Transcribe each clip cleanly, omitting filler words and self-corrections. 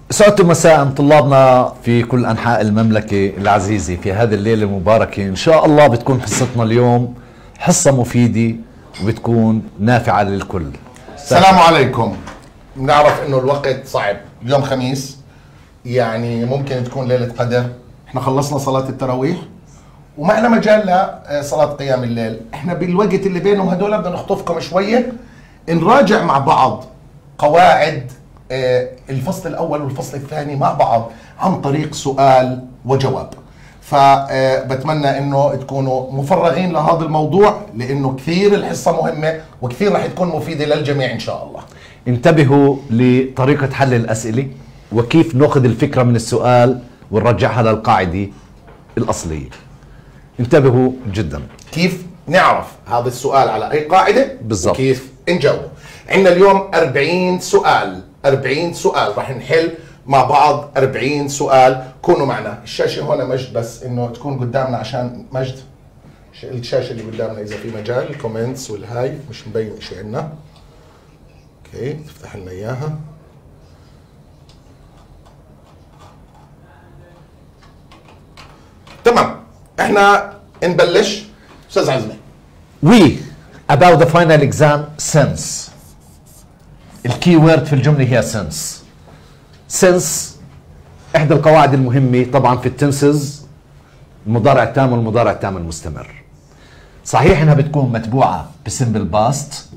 سعدتم مساء طلابنا في كل أنحاء المملكة العزيزة في هذه الليلة المباركة. إن شاء الله بتكون حصتنا اليوم حصة مفيدة وبتكون نافعة للكل. السلام عليكم. بنعرف إنه الوقت صعب، اليوم خميس يعني ممكن تكون ليلة قدر. إحنا خلصنا صلاة التراويح ومعنا مجال لصلاة قيام الليل. إحنا بالوقت اللي بينهم هدول بدنا نخطفكم شوية نراجع مع بعض قواعد الفصل الأول والفصل الثاني مع بعض عن طريق سؤال وجواب. فبتمنى انه تكونوا مفرغين لهذا الموضوع لانه كثير الحصة مهمة وكثير رح تكون مفيدة للجميع ان شاء الله. انتبهوا لطريقة حل الأسئلة وكيف نأخذ الفكرة من السؤال ونرجعها للقاعدة الأصلية. انتبهوا جدا كيف نعرف هذا السؤال على اي قاعدة بالضبط وكيف نجاوبه. عندنا اليوم 40 سؤال، 40 سؤال رح نحل مع بعض 40 سؤال. كونوا معنا. الشاشة هون مجد بس انه تكون قدامنا عشان مجد الشاشة اللي قدامنا اذا في مجال الكومنتس والهاي مش مبين شيء عندنا. اوكي تفتح لنا اياها. تمام احنا نبلش. استاذ عزمي. We about the final exam since. الكي وورد في الجملة هي since. since احدى القواعد المهمة طبعا في التنسز، المضارع التام والمضارع التام المستمر. صحيح انها بتكون متبوعة بسمبل باست،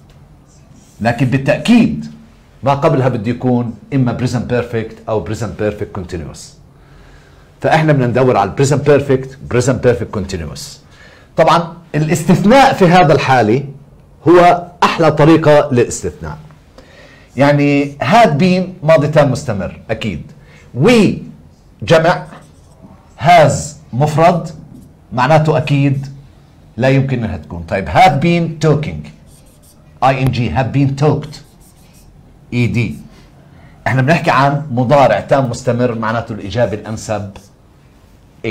لكن بالتأكيد ما قبلها بده يكون اما present perfect او present perfect continuous. فاحنا بدنا ندور على present perfect continuous. طبعا الاستثناء في هذا الحالة هو احلى طريقة للاستثناء. يعني had been ماضي تام مستمر اكيد. we جمع، has مفرد معناته اكيد لا يمكن انها تكون. طيب have been talking ing have been talked ed. احنا بنحكي عن مضارع تام مستمر معناته الاجابه الانسب a.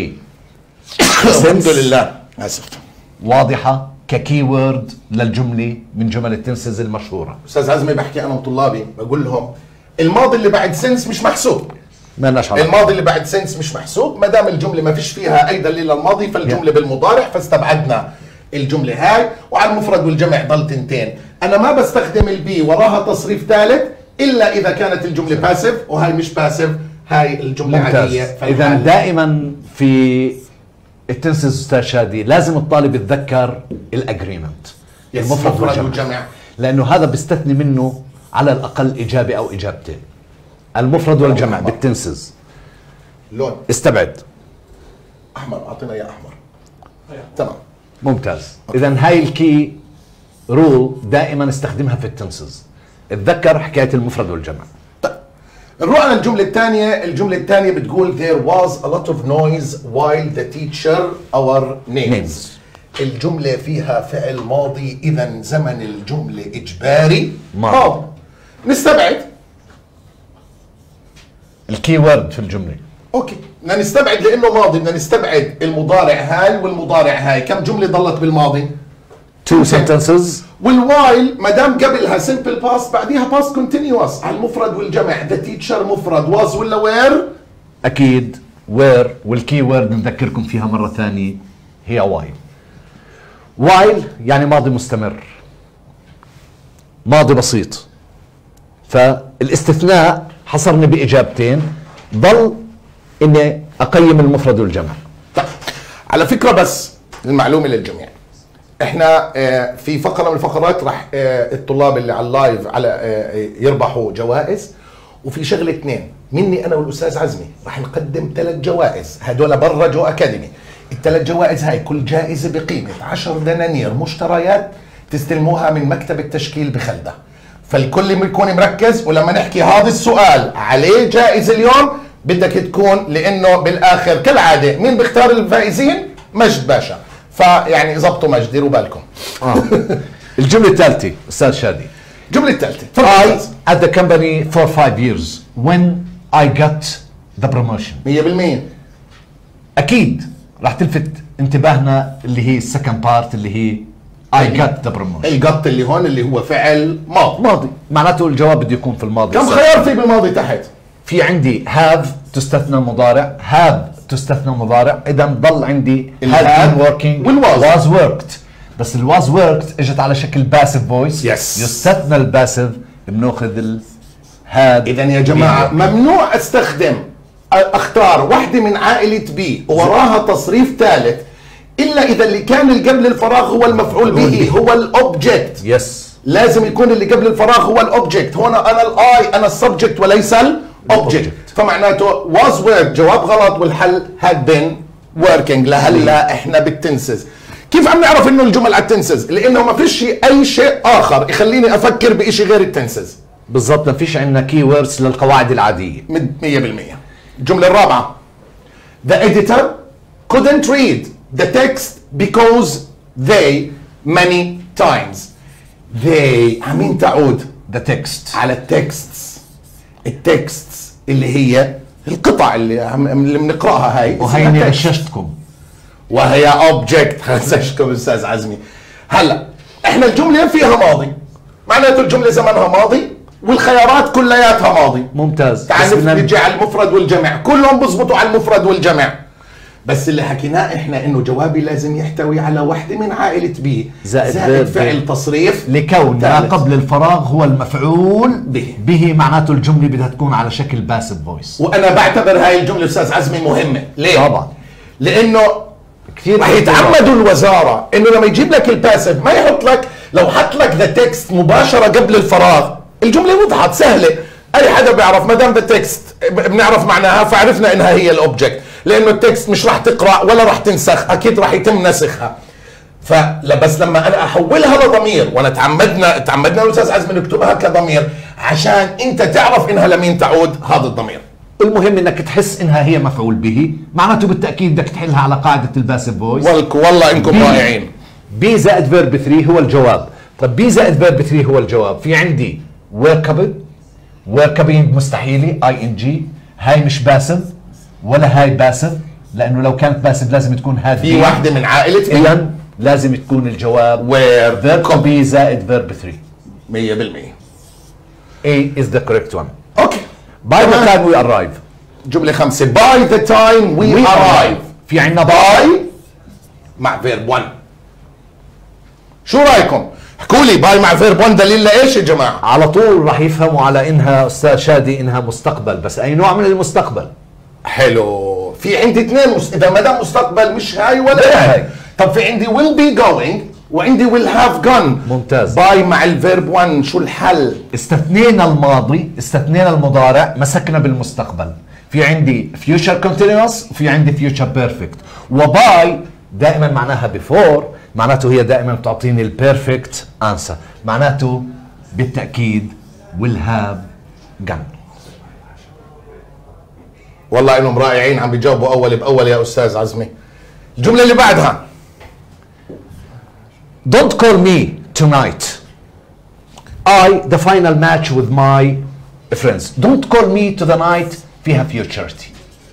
الحمد لله. اسف. واضحه ككي وورد للجمله من جمل التنسز المشهوره. استاذ عزمي بحكي انا وطلابي بقول لهم الماضي اللي بعد سنس مش محسوب. ما نشعر الماضي اللي بعد سنس مش محسوب ما دام الجمله ما فيش فيها اي دليل للماضي فالجمله بالمضارع، فاستبعدنا الجمله هاي. وعلى المفرد والجمع ضل تنتين. انا ما بستخدم البي وراها تصريف ثالث الا اذا كانت الجمله باسف، وهاي مش باسف، هاي الجمله عاديه. اذا دائما في التنسز استاذ شادي لازم الطالب يتذكر الاجريمنت المفرد والجمع، لانه هذا بيستثني منه على الاقل اجابه او اجابتين. المفرد والجمع بالتنسز لون استبعد. احمر، اعطينا اياه احمر. تمام ممتاز. اذا هاي الكي رول دائما استخدمها في التنسز. اتذكر حكايه المفرد والجمع. طيب نروح على الجمله الثانيه. الجمله الثانيه بتقول there was a lot of noise while the teacher our names. الجمله فيها فعل ماضي، اذا زمن الجمله اجباري ماضي. نستبعد الكي وورد في الجمله. اوكي بدنا نستبعد لانه ماضي، بدنا نستبعد المضارع هاي والمضارع هاي. كم جمله ضلت بالماضي؟ 2 sentences. والوايل ما دام قبلها simple past بعديها past continuous. على المفرد والجمع the teacher مفرد was ولا where؟ اكيد where. والكي وورد نذكركم فيها مره ثانيه هي while يعني ماضي مستمر، ماضي بسيط. فالاستثناء حصرني باجابتين، ضل اني اقيم المفرد والجمع. طيب على فكره بس المعلومه للجميع، احنا في فقره من الفقرات راح الطلاب اللي على اللايف على يربحوا جوائز. وفي شغله اثنين مني انا والاستاذ عزمي راح نقدم 3 جوائز، هدول برا جو اكاديمي. ال3 جوائز هاي كل جائزه بقيمه 10 دنانير مشتريات تستلموها من مكتب التشكيل بخلده. فالكل يكون مركز، ولما نحكي هذا السؤال عليه جائزه اليوم بدك تكون، لانه بالاخر كالعاده مين بيختار الفائزين؟ مجد باشا. فيعني ظبطوا مجد، ديروا بالكم. الجمله الثالثه استاذ شادي. الجمله الثالثه I at the company for 5 years when I got the promotion. 100% اكيد راح تلفت انتباهنا اللي هي السكند بارت اللي هي I got the promotion. القط اللي هون اللي هو فعل ماضي. ماضي معناته الجواب بده يكون في الماضي. كم خيار في بالماضي تحت؟ في عندي have تستثنى المضارع، have تستثنى المضارع، اذا ضل عندي had been working was worked. بس ال was worked اجت على شكل باسيف فويس. يستثنى الباسيف بناخذ ال had. اذا يا جماعه ممنوع اختار واحده من عائله بي وراها تصريف ثالث الا اذا اللي كان اللي قبل الفراغ هو المفعول به، هو الاوبجكت. يس لازم يكون اللي قبل الفراغ هو الاوبجكت. هون انا الاي، انا السبجكت وليس الاوبجكت، فمعناته was worked جواب غلط، والحل had been working. لهلا احنا بالتنسز. كيف عم نعرف انه الجمل على التنسز؟ لانه ما فيش اي شيء اخر يخليني افكر بشيء غير التنسز. بالضبط، ما فيش عندنا كي ووردز للقواعد العاديه 100%. الجمله الرابعه The editor couldn't read the text because they many times. they عمين تعود the text على التكست اللي هي القطع اللي بنقراها هاي، وهيني غششتكم وهي اوبجكت. غششتكم استاذ عزمي. هلا احنا الجمله فيها ماضي، معناته الجمله زمنها ماضي والخيارات كلياتها ماضي. ممتاز. تعال نرجع على المفرد والجمع، كلهم بيزبطوا على المفرد والجمع. بس اللي حكيناه احنا انه جوابي لازم يحتوي على وحده من عائله بي زائد فعل تصريف، لكون ما قبل الفراغ هو المفعول به معناته الجمله بدها تكون على شكل باسيف فويس. وانا بعتبر هاي الجمله استاذ عزمي مهمه. ليه؟ طبعا لانه كثير رح يتعمدوا الوزاره انه لما يجيب لك الباسيف ما يحط لك، لو حط لك ذا تكست مباشره قبل الفراغ الجمله وضحت سهله، اي حدا بيعرف ما دام ذا تكست بنعرف معناها فعرفنا انها هي الاوبجكت، لانه التكست مش راح تقرا ولا راح تنسخ، اكيد راح يتم نسخها. بس لما انا احولها لضمير، وانا تعمدنا الاستاذ عزمي نكتبها كضمير عشان انت تعرف انها لمين تعود هذا الضمير. المهم انك تحس انها هي مفعول به، معناته بالتاكيد بدك تحلها على قاعده الباسيف فويس. والله انكم رائعين. بي زائد فيرب 3 هو الجواب. طب بي زائد فيرب 3 هو الجواب. في عندي workable مستحيله اي ان جي، هاي مش باسف ولا هاي باسف، لانه لو كانت باسف لازم تكون هذه في واحده من عائله بي، اذا لازم تكون الجواب وير فيرب to be زائد فيرب 3. 100%. A is the correct one. اوكي. By the time we arrive. جملة 5 by the time we arrive. في عندنا by مع فيرب 1. شو رايكم؟ احكوا لي باي مع فيرب 1 دليل لايش يا جماعة؟ على طول راح يفهموا على انها استاذ شادي انها مستقبل، بس اي نوع من المستقبل؟ حلو. في عندي اثنين اذا ما دام مستقبل مش هاي ولا هاي. طب في عندي will be going وعندي will have gone. ممتاز. باي مع الفيرب 1 شو الحل؟ استثنينا الماضي، استثنينا المضارع، مسكنا بالمستقبل. في عندي future continuous وفي عندي future perfect. وباي دائما معناها before، معناته هي دائما بتعطيني البيرفكت انسر، معناته بالتاكيد will have gone. والله انهم رائعين عم بيجاوبوا اول باول يا استاذ عزمي. الجمله اللي بعدها Don't call me tonight. The final match with my friends. Don't call me to the night فيها futurity.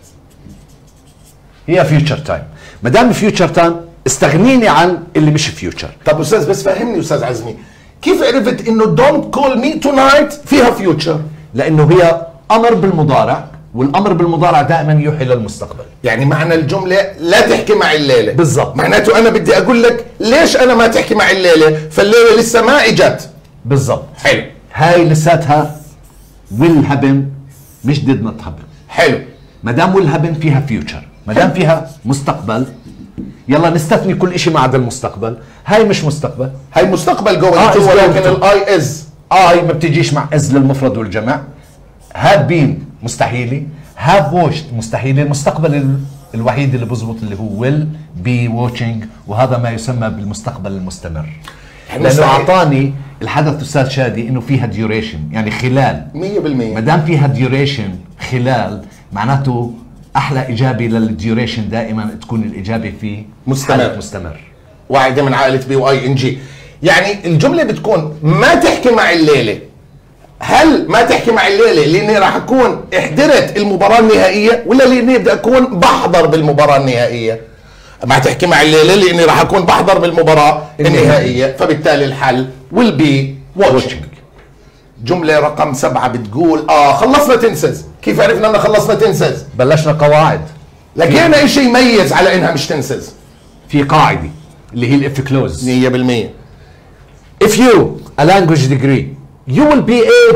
هي future time. ما دام future time استغنيني عن اللي مش future. طب استاذ بس فهمني استاذ عزمي، كيف عرفت انه don't call me tonight فيها future؟ لانه هي امر بالمضارع، والامر بالمضارع دائما يوحي للمستقبل. يعني معنى الجمله لا تحكي مع الليله. بالضبط. معناته انا بدي اقول لك ليش انا ما تحكي مع الليله؟ فالليله لسه ما اجت. بالضبط. حلو. هاي لساتها will happen مش did not happen. حلو. ما دام will happen فيها future، ما دام فيها مستقبل يلا نستثني كل شيء ما عدا المستقبل. هاي مش مستقبل، هاي مستقبل going to، ولكن الاي از ما بتجيش مع از للمفرد والجمع. have been مستحيلة، have watched مستحيلة. المستقبل الوحيد اللي بزبط اللي هو will be watching، وهذا ما يسمى بالمستقبل المستمر، لأنه أعطاني الحدث أستاذ شادي إنه فيها duration، يعني خلال. 100%. ما دام فيها duration خلال معناته أحلى إجابة للduration دائما تكون الإجابة في مستمر. واحدة من عائلة بي واي ان جي. يعني الجملة بتكون ما تحكي مع الليلة. هل ما تحكي مع الليلة لاني راح اكون احضرت المباراة النهائية، ولا لاني بدي اكون بحضر بالمباراة النهائية؟ ما تحكي مع الليلة لاني راح اكون بحضر بالمباراة النهائية، فبالتالي الحل will be watching. جملة رقم 7 بتقول خلصنا تنسز. كيف عرفنا ان خلصنا تنسز؟ بلشنا قواعد، لقينا ايش يميز على انها مش تنسز. في قاعده اللي هي الاف كلوز. 100%. if you a language degree you will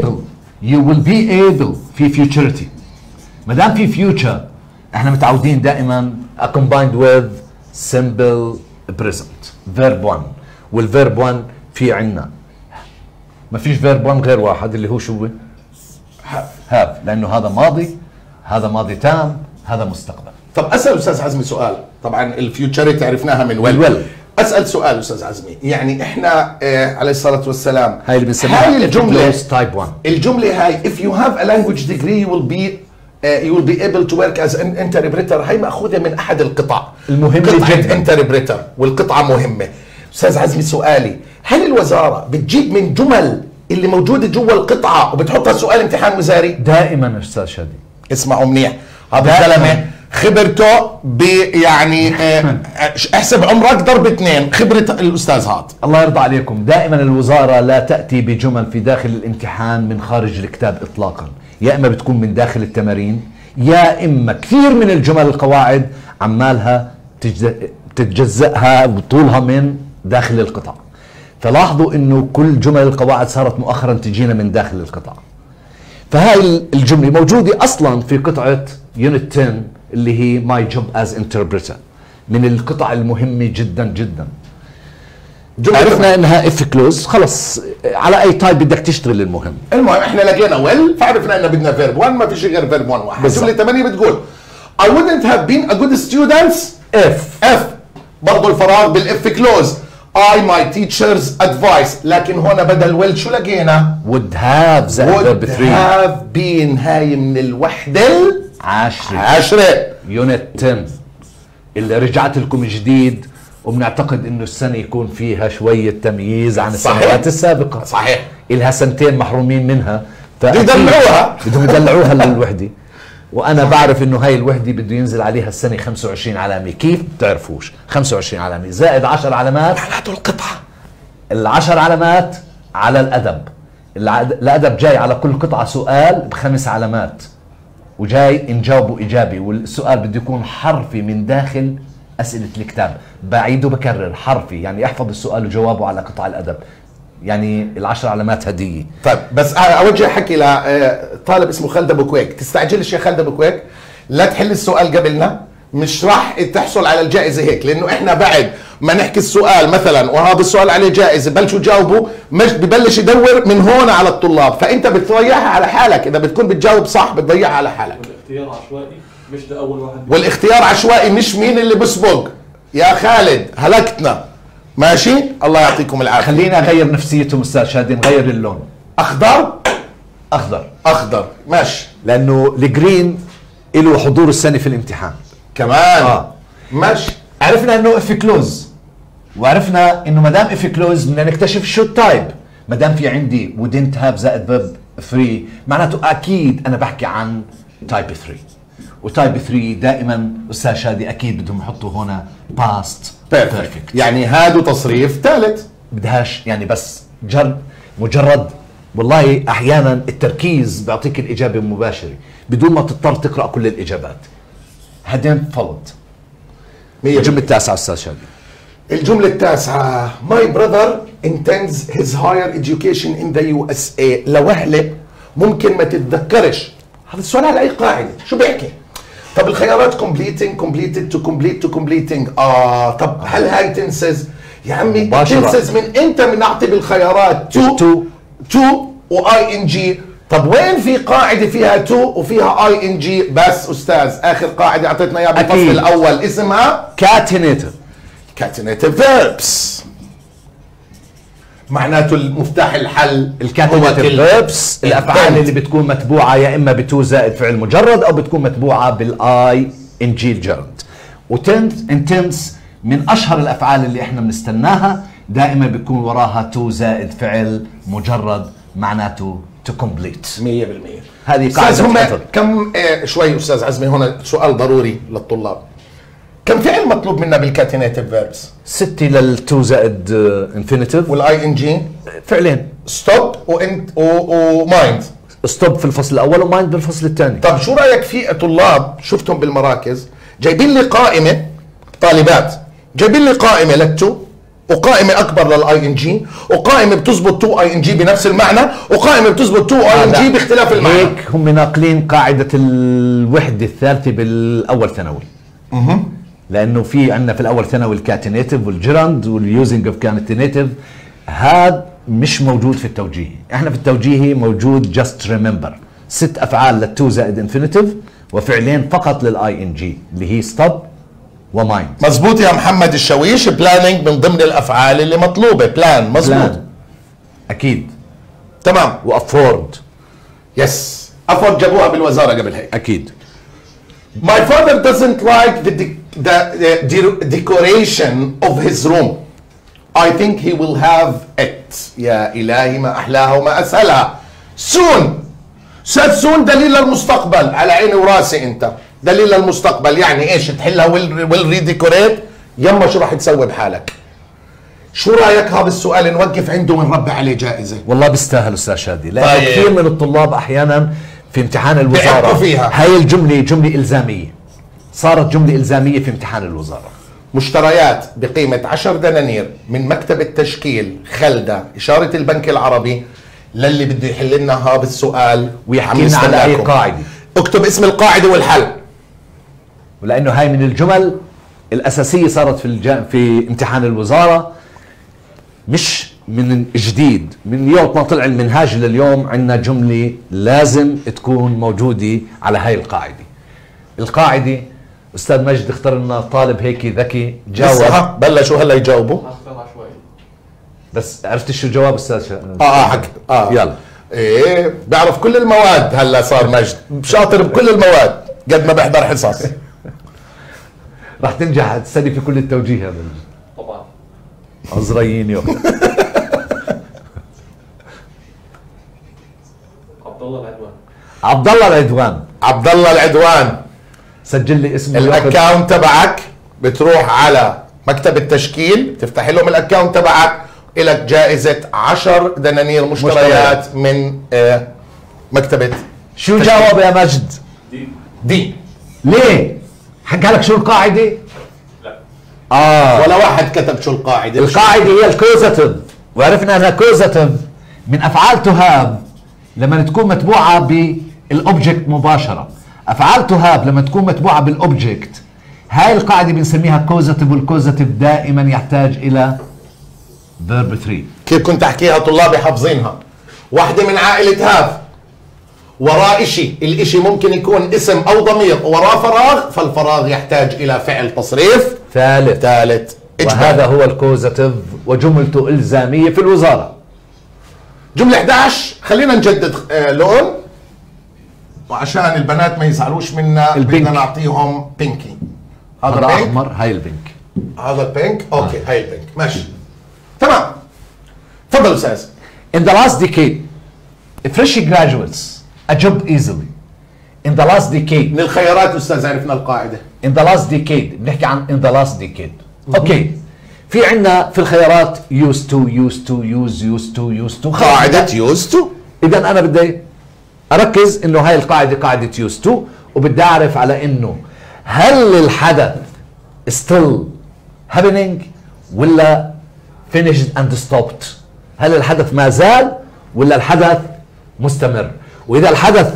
be able في futurity. ما دام في future احنا متعودين دائما combined with simple present verb 1، والverb 1 في عنا ما فيش verb 1 غير واحد اللي هو شو؟ have، لانه هذا ماضي، هذا ماضي تام، هذا مستقبل. طب اسال استاذ عزمي سؤال، طبعا الفيوتشريتي عرفناها من ويل. اسال سؤال استاذ عزمي، يعني احنا عليه الصلاه والسلام هاي اللي بنسميها هاي الجمله تايب 1. الجمله هاي if you have a language degree you will be able to work as an interpreter، هاي ماخوذه من احد القطع المهمه جدا. interpreter، والقطعه مهمه. استاذ عزمي سؤالي، هل الوزاره بتجيب من جمل اللي موجوده جوا القطعه وبتحطها سؤال امتحان وزاري؟ دائما استاذ شادي، اسمعوا منيح، هذا الزلمه خبرته يعني احسب عمرك ضرب 2 خبره الاستاذ هذا. الله يرضى عليكم، دائما الوزاره لا تاتي بجمل في داخل الامتحان من خارج الكتاب اطلاقا، يا اما بتكون من داخل التمارين، يا اما كثير من الجمل القواعد عمالها تتجزأها وطولها من داخل القطع. فلاحظوا انه كل جمل القواعد صارت مؤخرا تجينا من داخل القطع. فهاي الجمله موجوده اصلا في قطعه يونت 10 اللي هي My Job as Interpreter، من القطع المهمه جدا جدا. عرفنا انها اف كلوز، خلص على اي تايب بدك تشتغل. المهم احنا لقينا ويل، فعرفنا ان بدنا فيرب 1، ما في شيء غير فيرب 1 واحد. الجمله 8 بتقول I wouldn't have been a good student if برضه الفراغ بالاف كلوز I my teacher's advice، لكن هون بدل ويل شو لقينا؟ would have زائد فيرب 3 would have been. هاي من الوحده العاشره يونت 10 اللي رجعت لكم جديد، وبنعتقد انه السنه يكون فيها شويه تمييز عن السنوات السابقه. صحيح، إلها سنتين محرومين منها، بدهم يدلعوها للوحده. وانا بعرف انه هاي الوحده بده ينزل عليها السنه 25 علامه. كيف بتعرفوش؟ 25 علامه زائد 10 علامات معناته القطعه. ال10 علامات على الادب. الادب جاي على كل قطعه سؤال ب5 علامات، وجاي ان جاوبوا ايجابي، والسؤال بده يكون حرفي من داخل اسئله الكتاب. بعيد وبكرر، حرفي، يعني احفظ السؤال وجوابه على قطع الادب. يعني ال10 علامات هديه. طيب بس اوجه حكي لطالب اسمه خالد ابو كويك، تستعجلش يا خالد ابو كويك، لا تحل السؤال قبلنا، مش راح تحصل على الجائزه هيك، لانه احنا بعد ما نحكي السؤال مثلا وهذا السؤال عليه جائزه بلشوا جاوبوا، مش ببلش يدور من هون على الطلاب، فانت بتضيعها على حالك. اذا بتكون بتجاوب صح بتضيعها على حالك. والاختيار عشوائي، مش ده اول واحد. والاختيار عشوائي، مش مين اللي بسبق. يا خالد هلكتنا. ماشي، الله يعطيكم العافيه. خلينا اغير نفسيتهم استاذ شادي، نغير اللون. اخضر ماشي، لانه الجرين له حضور السنه في الامتحان كمان. ماشي، عرفنا انه اف كلوز، وعرفنا انه ما دام اف كلوز بدنا نكتشف شو التايب. ما دام في عندي wouldn't have زائد فيرب 3 معناته اكيد انا بحكي عن تايب 3، وتايب 3 دائما استاذ شادي اكيد بدهم يحطوا هنا باست بيرفكت، يعني هذا تصريف ثالث. بدهاش يعني بس مجرد والله احيانا التركيز بيعطيك الاجابه مباشره بدون ما تضطر تقرا كل الاجابات. hadn't followed. الجمله التاسعه استاذ شادي. الجمله التاسعه my brother intends his higher education in the USA. لوهله ممكن ما تتذكرش هذا السؤال على اي قاعده، شو بيحكي؟ طب الخيارات completing completed to complete to completing. طب هل هاي تنسز؟ يا عمي تنسز من انت من اعطي بالخيارات to واي ان جي. طب وين في قاعده فيها to وفيها اي ان جي بس استاذ؟ اخر قاعده اعطيتنا اياها بالفصل الاول اسمها catenative verbs. معناته المفتاح الحل الكاتينيتيف فيربس، الافعال اللي بتكون متبوعه يا اما بتو زائد فعل مجرد او بتكون متبوعه بالاي ان جي الجرد. وانتنس من اشهر الافعال اللي احنا بنستناها، دائما بيكون وراها تو زائد فعل مجرد معناته تو كومبليت. 100%. هذه قاعده. كم شوي استاذ عزمي، هنا سؤال ضروري للطلاب. كم فعل مطلوب منا بالكاتينيتيف فيربس؟ 6 للتو زائد انفينيتيف، والاي ان جي فعلين ستوب ومايند ستوب في الفصل الاول ومايند بالفصل الثاني. طب شو رايك في طلاب شفتهم بالمراكز جايبين لي قائمه، طالبات جايبين لي قائمه للتو، وقائمه اكبر للاي ان جي، وقائمه بتزبط تو اي ان جي بنفس المعنى، وقائمه بتزبط تو اي ان جي باختلاف المعنى. هيك هم ناقلين قاعده الوحده الثالثه بالاول ثانوي. لانه في عندنا في الاول ثانوي الكاتينيتيف والجيراند واليوزنج اوف كاتينيتيف، هذا مش موجود في التوجيهي. احنا في التوجيهي موجود جاست ريمبر 6 افعال للتو زائد انفينيتيف وفعلين فقط للاي ان جي اللي هي ستوب ومايند. مزبوط يا محمد الشويش، بلاننج من ضمن الافعال اللي مطلوبه، بلان مزبوط. اكيد. تمام. وافورد. يس، افورد جابوها بالوزاره قبل هيك. اكيد. My father doesn't like the decoration of his room. I think he will have it. يا إلهي ما أحلاها وما أسهلها. soon. said soon دليل المستقبل، على عيني وراسي أنت. دليل المستقبل يعني إيش؟ تحلها والريديكوريت، يما شو راح تسوي بحالك؟ شو رايك هذا السؤال نوقف عنده ونربح عليه جائزة؟ والله بيستاهل أستاذ شادي، لأنه طيب. كثير من الطلاب أحيانا في امتحان الوزارة فيها. هاي الجملة جملة إلزامية، صارت جملة إلزامية في امتحان الوزارة. مشتريات بقيمة 10 دنانير من مكتب التشكيل خلدة إشارة البنك العربي للي بده يحل لنا هذا السؤال ويحكي لنا على أي قاعدة. اكتب اسم القاعدة والحل. ولأنه هاي من الجمل الأساسية صارت في امتحان الوزارة، مش من جديد. من يوم ما طلع المنهاج لليوم عندنا جملة لازم تكون موجودة على هاي القاعدة. القاعدة أستاذ مجد اختار لنا طالب هيك ذكي جاوب. بلشوا هلا يجاوبوا. اختار عشوائي. بس عرفت شو الجواب أستاذ حكي. يلا. ايه بيعرف كل المواد، هلا صار مجد شاطر بكل المواد قد ما بيحضر حصص. راح تنجح تستدي في كل التوجيه هذا. طبعا. عذريين يوم. عبد الله العدوان. عبد الله العدوان. عبد الله العدوان، سجل لي اسمه. الاكاونت تبعك بتروح على مكتب التشكيل، تفتح لهم الاكاونت تبعك، لك جائزة 10 دنانير مشتريات من مكتبة. شو جاوب يا مجد؟ دي. ليه؟ حكى لك شو القاعدة؟ لا. ولا واحد كتب شو القاعدة. القاعدة هي الكوزاتيف، وعرفنا انها كوزاتيف من افعال تهاب لما تكون متبوعة بالاوبجكت مباشرة. افعال تهاب لما تكون متبوعة بالاوبجكت، هاي القاعدة بنسميها كوزاتيف، والكوزاتيف دائما يحتاج الى فيرب 3. كيف كنت احكيها طلابي حافظينها؟ واحدة من عائلة هاف، وراء اشي، الاشي ممكن يكون اسم او ضمير، وراه فراغ، فالفراغ يحتاج الى فعل تصريف ثالث. وهذا هو الكوزاتيف وجملته إلزامية في الوزارة. جملة 11 خلينا نجدد لون، وعشان البنات ما يزعلوش منا بدنا نعطيهم بينكي. هذا الأحمر، هاي البينك. هذا البينك، اوكي هاي البينك، ماشي تمام. تفضل استاذ. In the last decade, fresh graduates a job easily. In the last decade. من الخيارات استاذ عرفنا القاعدة. In the last decade، بنحكي عن in the last decade. اوكي. في عندنا في الخيارات used to. قاعدة used to. إذا أنا بدي أركز إنه هاي القاعدة قاعدة used to، وبدي أعرف على إنه هل الحدث still happening ولا finished and stopped. هل الحدث ما زال ولا الحدث مستمر. وإذا الحدث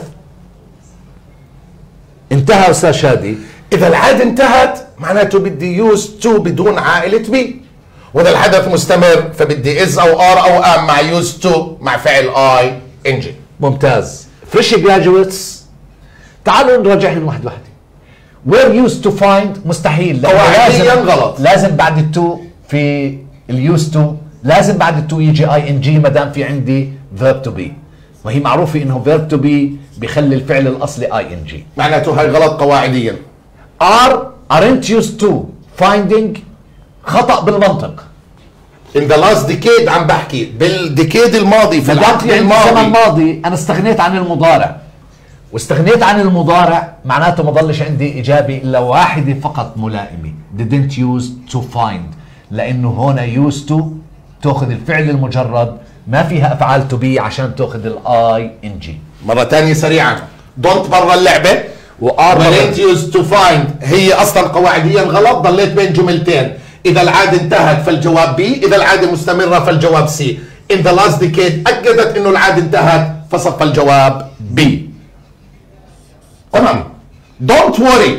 انتهى أستاذ شادي، إذا العادة انتهت معناته بدي used to بدون عائلة بي، وإذا الحدث مستمر فبدي is أو are أو am مع used to مع فعل ing. ممتاز. fresh graduates تعالوا نراجعهم واحد واحد. were used to find مستحيل، قواعديا غلط. لازم بعد التو في اليوز تو، لازم بعد التو يجي ing ما دام في عندي verb to be، وهي معروفة انه verb to be بيخلي الفعل الاصلي ing. معناته هاي غلط قواعديا. aren't used to finding خطأ بالمنطق. in the last decade عم بحكي بالديكيد الماضي، في العقد الزمن الماضي. الماضي انا استغنيت عن المضارع، واستغنيت عن المضارع معناته ما ضلش عندي اجابه الا واحده فقط ملائمه، didn't use to find، لانه هنا used to تاخذ الفعل المجرد، ما فيها افعال to be عشان تاخذ ing. مرة تانية سريعا. don't برا اللعبة weren't used to find هي أصلا قواعديا غلط، ضليت بين جملتين. إذا العادة انتهت فالجواب B، إذا العادة مستمرة فالجواب C. in the last decade أكدت إنه العادة انتهت فصف الجواب B. تمام. don't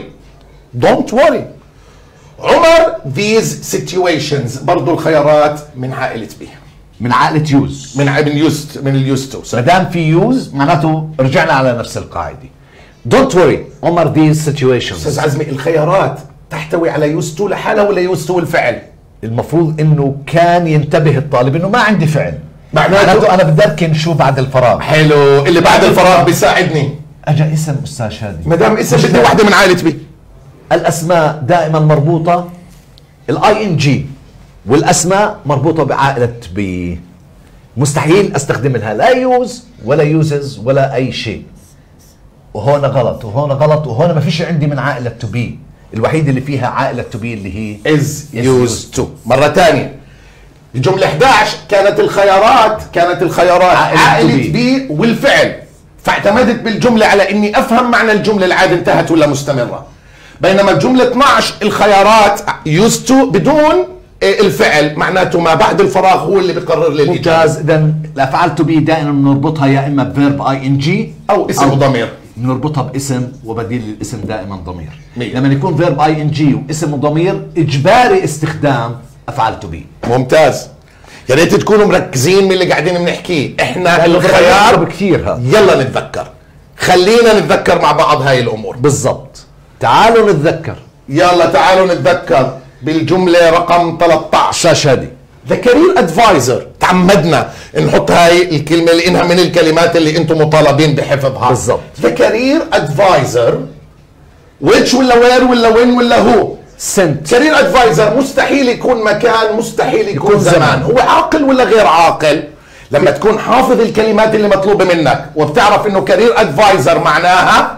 worry عمر these situations برضو الخيارات من عائلة B، من عائلة يوز. من اليوز تو. ما دام في يوز معناته رجعنا على نفس القاعدة. Don't worry عمر these situations. استاذ عزمي الخيارات تحتوي على يوز تو لحالها ولا يوز تو الفعل؟ المفروض انه كان ينتبه الطالب انه ما عندي فعل، معناته انا بدي اركن شو بعد الفراغ. حلو، اللي بعد الفراغ بيساعدني. اجا اسم استاذ شادي، ما دام اسم بدي واحدة من عائلة بي. الاسماء دائما مربوطة، الاي ان جي والاسماء مربوطة بعائلة بي، مستحيل استخدم لها لا يوز ولا يوزز ولا اي شيء. وهون غلط وهون غلط وهون ما فيش عندي من عائلة تو بي، الوحيدة اللي فيها عائلة تو بي اللي هي is used to. مرة ثانية الجملة 11 كانت الخيارات عائلة بي والفعل، فاعتمدت بالجملة على اني افهم معنى الجملة العادة انتهت ولا مستمرة. بينما الجملة 12 الخيارات used to بدون الفعل، معناته ما بعد الفراغ هو اللي بيقرر لي الإجابة. ممتاز. اذا الافعال تو بي دائما بنربطها يا اما بفيرب اي ان جي او اسم وضمير، بنربطها باسم وبديل الاسم دائما ضمير. مية. لما يكون فيرب اي ان جي واسم وضمير اجباري استخدام افعال تو بي. ممتاز. يا ريت تكونوا مركزين من اللي قاعدين بنحكيه. احنا الخيار كثير يلا نتذكر، خلينا نتذكر مع بعض هاي الامور. بالضبط. تعالوا نتذكر، يلا تعالوا نتذكر بالجملة رقم 13 شادي. The career advisor، تعمدنا نحط هاي الكلمة لانها من الكلمات اللي انتم مطالبين بحفظها. بالضبط. The career advisor which ولا where ولا when ولا هو. sent. career advisor مستحيل يكون مكان، مستحيل يكون زمان. هو عاقل ولا غير عاقل؟ لما تكون حافظ الكلمات اللي مطلوبة منك وبتعرف انه career advisor معناها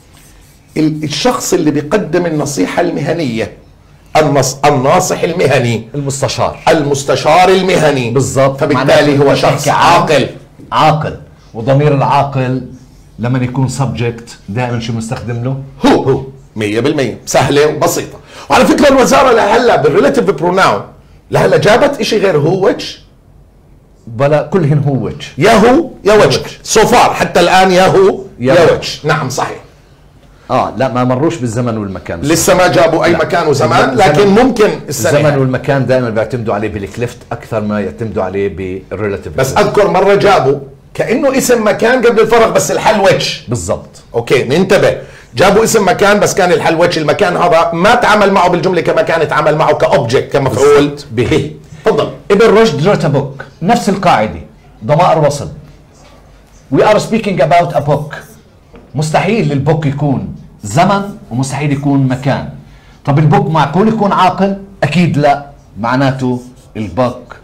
الشخص اللي بيقدم النصيحة المهنية، الناصح المهني، المستشار المهني. بالضبط. فبالتالي هو شخص عاقل. وضمير العاقل لما يكون subject دائما شو بنستخدم له؟ هو 100%. سهلة وبسيطة. وعلى فكرة الوزارة لهلا بالريلاتيف بروناون لهلا جابت اشي غير هو وجه، بلا كلهن هو وجه، يا هو يا وجه سوفار حتى الآن، يا هو يا وجه. نعم صحيح. لا ما مروش بالزمن والمكان، لسه ما جابوا اي مكان وزمان، لكن ممكن الزمن والمكان دائما بيعتمدوا عليه بالكليفت اكثر ما يعتمدوا عليه بالريلاتيف. بس اذكر مره جابوا كانه اسم مكان قبل الفرق بس الحل وجه. بالضبط. اوكي ننتبه، جابوا اسم مكان بس كان الحل وجه. المكان هذا ما تعامل معه بالجمله كمكان، تعامل معه كاوبجكت، كمفعول به. تفضل. ابن رشد wrote a book، نفس القاعده، ضمائر وصل. We are speaking about a book. مستحيل البوك يكون زمن ومستحيل يكون مكان. طب البوك معقول يكون عاقل؟ اكيد لا، معناته البوك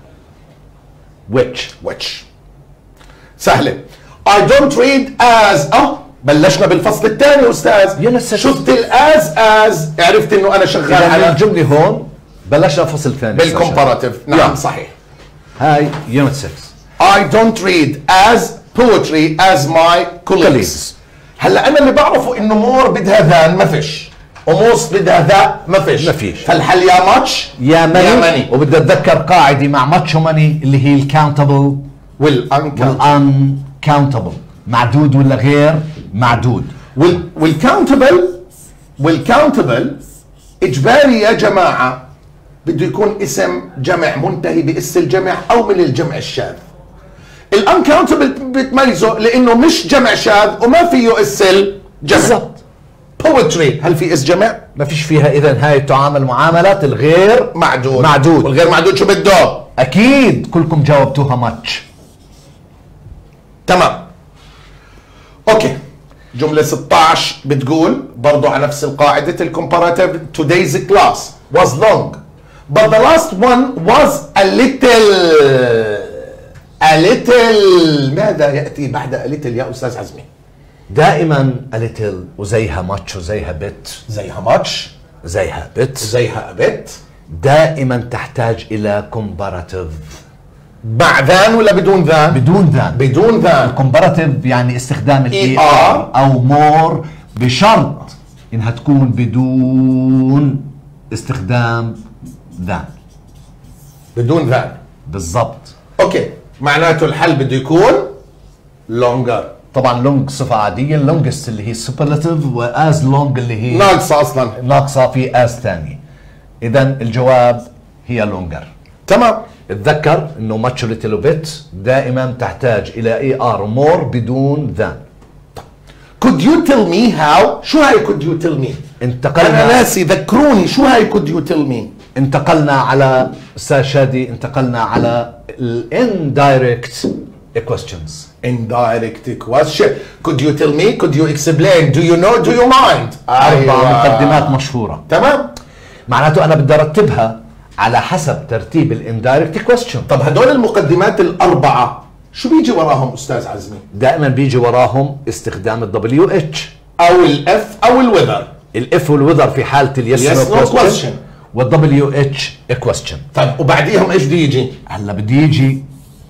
which. سهله. I don't read as بلشنا بالفصل الثاني استاذ. شفت الاز عرفت انه انا شغال على الجمله هون. بلشنا فصل ثاني بالكومباراتيف. نعم صحيح. هاي يونت 6. I don't read as poetry as my colleagues. هلا انا اللي بعرفه انه مور بدها ذان ما فيش، وموست بدها ذا ما فيش. فالحل يا ماتش يا ماني. وبدي اتذكر قاعده مع ماتش وماني اللي هي الكاونتبل والانكاونتبل، معدود ولا غير معدود. والكاونتبل اجباري يا جماعه بده يكون اسم جمع منتهي باس الجمع او من الجمع الشاذ. الانكاونتبل بتميزه لانه مش جمع شاذ وما فيه اس الجمع. بالضبط. poetry هل في اس جمع؟ ما فيش فيها. اذا هاي تعامل معامله الغير معدود. والغير معدود شو بده؟ اكيد كلكم جاوبتوها ماتش. تمام. اوكي. جملة 16 بتقول برضو على نفس القاعدة الكومباراتيف. Today's class was long but the last one was a little. ماذا يأتي بعد a little يا أستاذ عزمي؟ دائما a little وزيها ماتش وزيها بت. زيها ماتش زيها بت. زيها بت. دائما تحتاج إلى comparative مع ذان ولا بدون ذان؟ بدون ذان. بدون ذان. comparative يعني استخدام ال ER أو more بشرط إنها تكون بدون استخدام ذان. بدون ذان بالضبط. اوكي، معناته الحل بده يكون longer. طبعا لونج صفة عادية، longest اللي هي superlative، وas long اللي هي ناقصة اصلا. ناقصة في as ثانية. إذا الجواب هي longer. تمام. اتذكر انه much little bit دائما تحتاج الى ER more بدون than. could you tell me how؟ شو هاي could you tell me؟ انتقلنا انا ناسي، ذكروني شو هاي could you tell me؟ انتقلنا على استاذ شادي، انتقلنا على ال indirect questions. indirect question. could you tell me؟ could you explain؟ do you know؟ do you mind؟ 4 مقدمات مشهورة. تمام. معناته انا بدي ارتبها على حسب ترتيب ال indirect question. طب هدول المقدمات الأربعة شو بيجي وراهم أستاذ عزمي؟ دائما بيجي وراهم استخدام ال WH أو الإف أو الوذر. الاف والوذر في حالة ال yes no question وال WH question. طيب وبعديهم ايش بده يجي؟ هلا بده يجي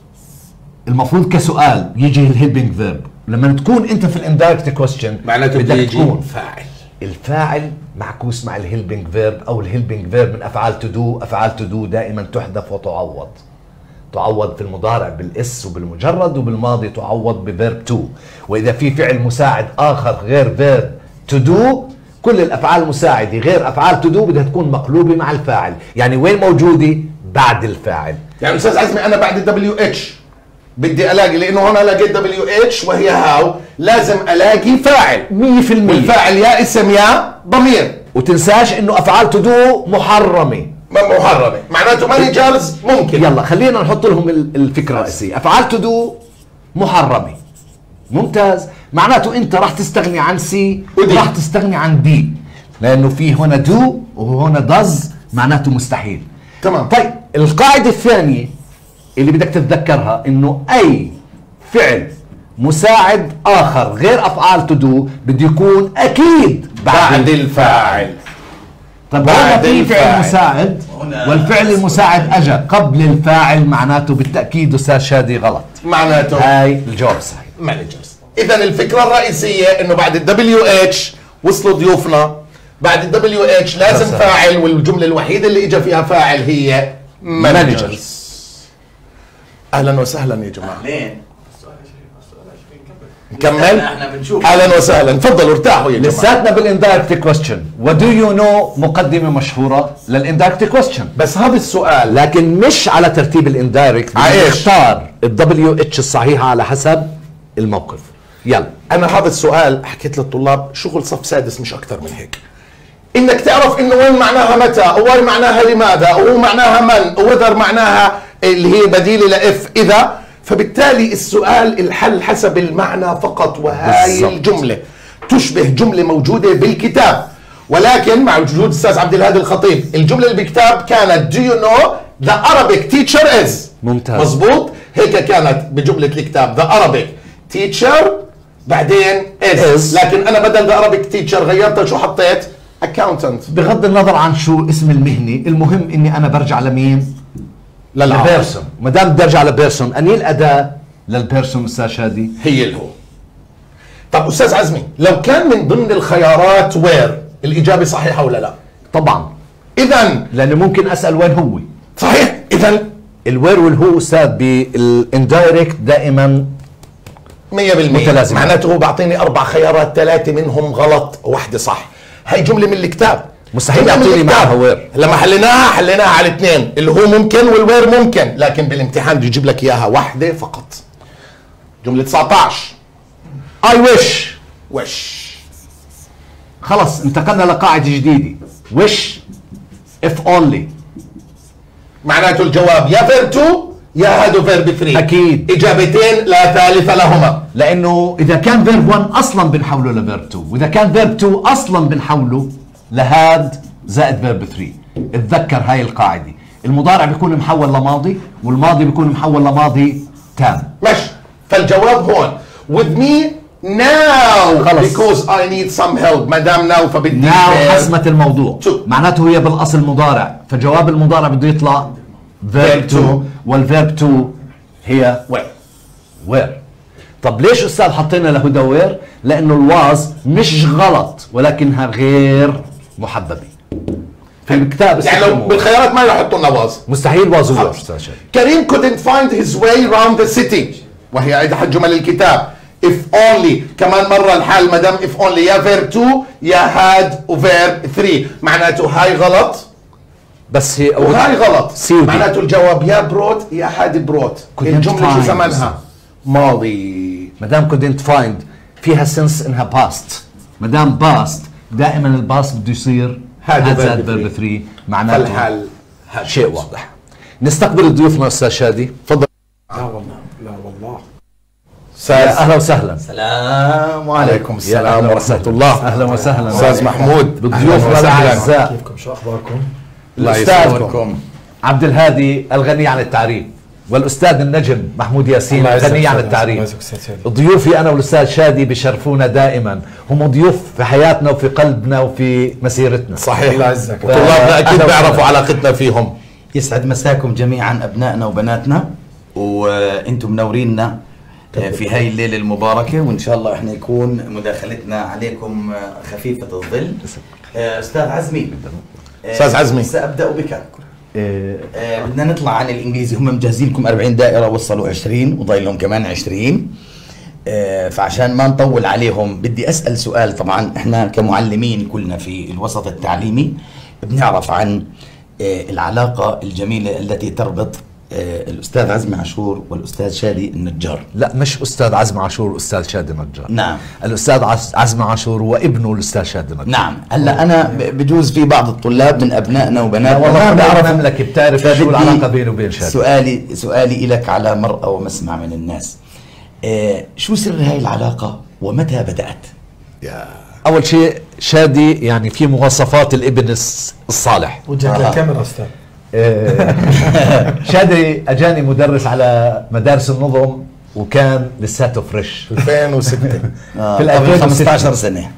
المفروض كسؤال يجي الهيلبينج فيرب. لما تكون انت في الاندايركت كويستشن معناته بده بدك يجي تكون فاعل. الفاعل معكوس مع الهيلبينج فيرب، او الهيلبينج فيرب من افعال تو دو. افعال تو دو دائما تحذف وتعوض. تعوض في المضارع بالاس وبالمجرد، وبالماضي تعوض بفيرب تو. واذا في فعل مساعد اخر غير فيرب تو دو، كل الافعال المساعده غير افعال تو دو بدها تكون مقلوبه مع الفاعل. يعني وين موجوده؟ بعد الفاعل. يعني استاذ عزمي انا بعد الدبليو اتش بدي الاقي، لانه هون لقيت دبليو اتش وهي هاو، لازم الاقي فاعل 100%. والفاعل يا اسم يا ضمير. وتنساش انه افعال تو دو محرمه. محرمه، معناته مانجرز ممكن. يلا خلينا نحط لهم الفكره الرئيسيه. افعال تو دو محرمه. ممتاز. معناته انت راح تستغني عن سي وراح تستغني عن دي، لانه في هنا دو وهنا دز، معناته مستحيل. تمام. طيب القاعده الثانيه اللي بدك تتذكرها انه اي فعل مساعد اخر غير افعال تو دو بده يكون اكيد بعد الفاعل. طب هنا في فعل مساعد والفعل المساعد اجى قبل الفاعل، معناته بالتاكيد استاذ شادي غلط. معناته هاي الجواب صحيح. مانجرز. اذا الفكره الرئيسيه انه بعد الدبليو اتش وصلوا ضيوفنا، بعد الدبليو اتش لازم فاعل، والجمله الوحيده اللي اجى فيها فاعل هي مانجرز. اهلا وسهلا يا جماعه. لين نكمل؟ احنا بنشوف. اهلا وسهلا، تفضلوا ارتاحوا يا جماعه. لساتنا بالاندايركت كويستشن، ودو يو نو مقدمه مشهوره للاندايركت كويستشن، بس هذا السؤال لكن مش على ترتيب الاندايركت. ايش؟ اختار الدبليو اتش الصحيحه على حسب الموقف. يلا. انا هذا السؤال حكيت للطلاب شغل صف سادس مش اكثر من هيك. انك تعرف انه وين معناها متى، وين معناها لماذا، وهو معناها من، وذر معناها اللي هي بديله لاف اذا. فبالتالي السؤال الحل حسب المعنى فقط، وهاي بالزبط. الجمله تشبه جمله موجوده بالكتاب، ولكن مع وجود الاستاذ عبد الهادي الخطيب الجمله اللي بالكتاب كانت do you know the Arabic teacher is. ممتاز. مزبوط، هيك كانت بجمله الكتاب the Arabic teacher بعدين is. لكن انا بدل the Arabic teacher غيرتها، شو حطيت؟ accountant. بغض النظر عن شو اسم المهني، المهم اني انا برجع لمين؟ للبيرسون. ما دام بدي ارجع لبيرسون، اني الاداه للبيرسون استاذ شادي هي اللي هو. طب استاذ عزمي لو كان من ضمن الخيارات وير، الاجابه صحيحه ولا لا؟ طبعا، اذا لانه ممكن اسال وين هو. صحيح. اذا الوير والهو استاذ بالاندايركت دائما 100% متلازمة. معناته هو بعطيني 4 خيارات، 3 منهم غلط وواحدة صح. هاي جمله من الكتاب، مستحيل جملة من يعطيني الكتاب. معها وير. لما حليناها على 2، اللي هو ممكن والوير ممكن، لكن بالامتحان بده يجيب لك اياها واحده فقط. جمله 19 I wish. وش. خلص انتقلنا لقاعدة جديدة. wish if only. معناته الجواب يا فيرب 2 يا هادو فيرب 3. أكيد. اجابتين لا ثالث لهما. لانه اذا كان فيرب 1 اصلا بنحوله لفيرب 2، واذا كان فيرب 2 اصلا بنحوله لهاد زائد فيرب 3. اتذكر هاي القاعدة. المضارع بيكون محول لماضي، والماضي بيكون محول لماضي تام. ماشي. فالجواب هون with me now خلص. because I need some help. ما دام now فبدي ناو verb. حسمت الموضوع. شو؟ معناته هي بالاصل مضارع، فجواب المضارع بده يطلع فيرب 2، والفيرب 2 هي وير. طب ليش استاذ حطينا له ذا وير؟ لانه الواز مش غلط ولكنها غير محببه في الكتاب. يعني لو بالخيارات ما يحطوا لنا واز، مستحيل واز وير استاذ شادي. كريم couldn't find his way around the city، وهي احد جمل الكتاب. if only كمان مرة الحال مدام if only يا verb 2 يا had وverb 3، معناته هاي غلط بس هي وهاي غلط، سيودي. معناته الجواب يا بروت يا had بروت. الجملة شو زمانها؟ ماضي. مدام couldn't find فيها سنس انها past. مدام past دائما الباست بده يصير هذا زائد verb verb 3 معناته فالحال شيء واضح. نستقبل ضيوفنا استاذ شادي، تفضل. لا والله لا والله. يا اهلا وسهلا. السلام عليكم. السلام يا ورحمة الله. اهلا وسهلا استاذ محمود بضيوفنا الاعزاء. كيفكم؟ شو اخباركم؟ الاستاذ عبد الهادي الغني عن التعريف، والاستاذ النجم محمود ياسين الغني عن التعريف. ضيوفي انا والاستاذ شادي بشرفونا دائما، هم ضيوف في حياتنا وفي قلبنا وفي مسيرتنا. صحيح. الله يعزك. طلابنا اكيد بيعرفوا علاقتنا فيهم. يسعد مساكم جميعا ابنائنا وبناتنا، وانتم منورينا في هاي الليله المباركه، وان شاء الله احنا يكون مداخلتنا عليكم خفيفه الظل. استاذ عزمي. استاذ عزمي، سابدا بك. بدنا نطلع عن الانجليزي، هم مجهزين لكم 40 دائره وصلوا 20 وضايل لهم كمان 20. فعشان ما نطول عليهم بدي اسال سؤال. طبعا احنا كمعلمين كلنا في الوسط التعليمي بنعرف عن العلاقه الجميله التي تربط الاستاذ عزمي عاشور والاستاذ شادي النجار. لا مش استاذ عزمي عاشور واستاذ شادي النجار. نعم. الاستاذ عزمي عاشور وابنه الاستاذ شادي النجار. نعم. هلا انا بجوز في بعض الطلاب من ابنائنا وبناتنا والله ما بعرف بيعرفوا مملكه بتعرف شو العلاقه بينه وبين شادي. سؤالي لك على مرأى ومسمع من الناس، شو سر هاي العلاقه ومتى بدأت؟ اول شيء شادي يعني في مواصفات الابن الصالح. وجهك للكاميرا استاذ. شادي اجاني مدرس على مدارس النظم وكان لساته فريش 2006 في قبل 15 سنه.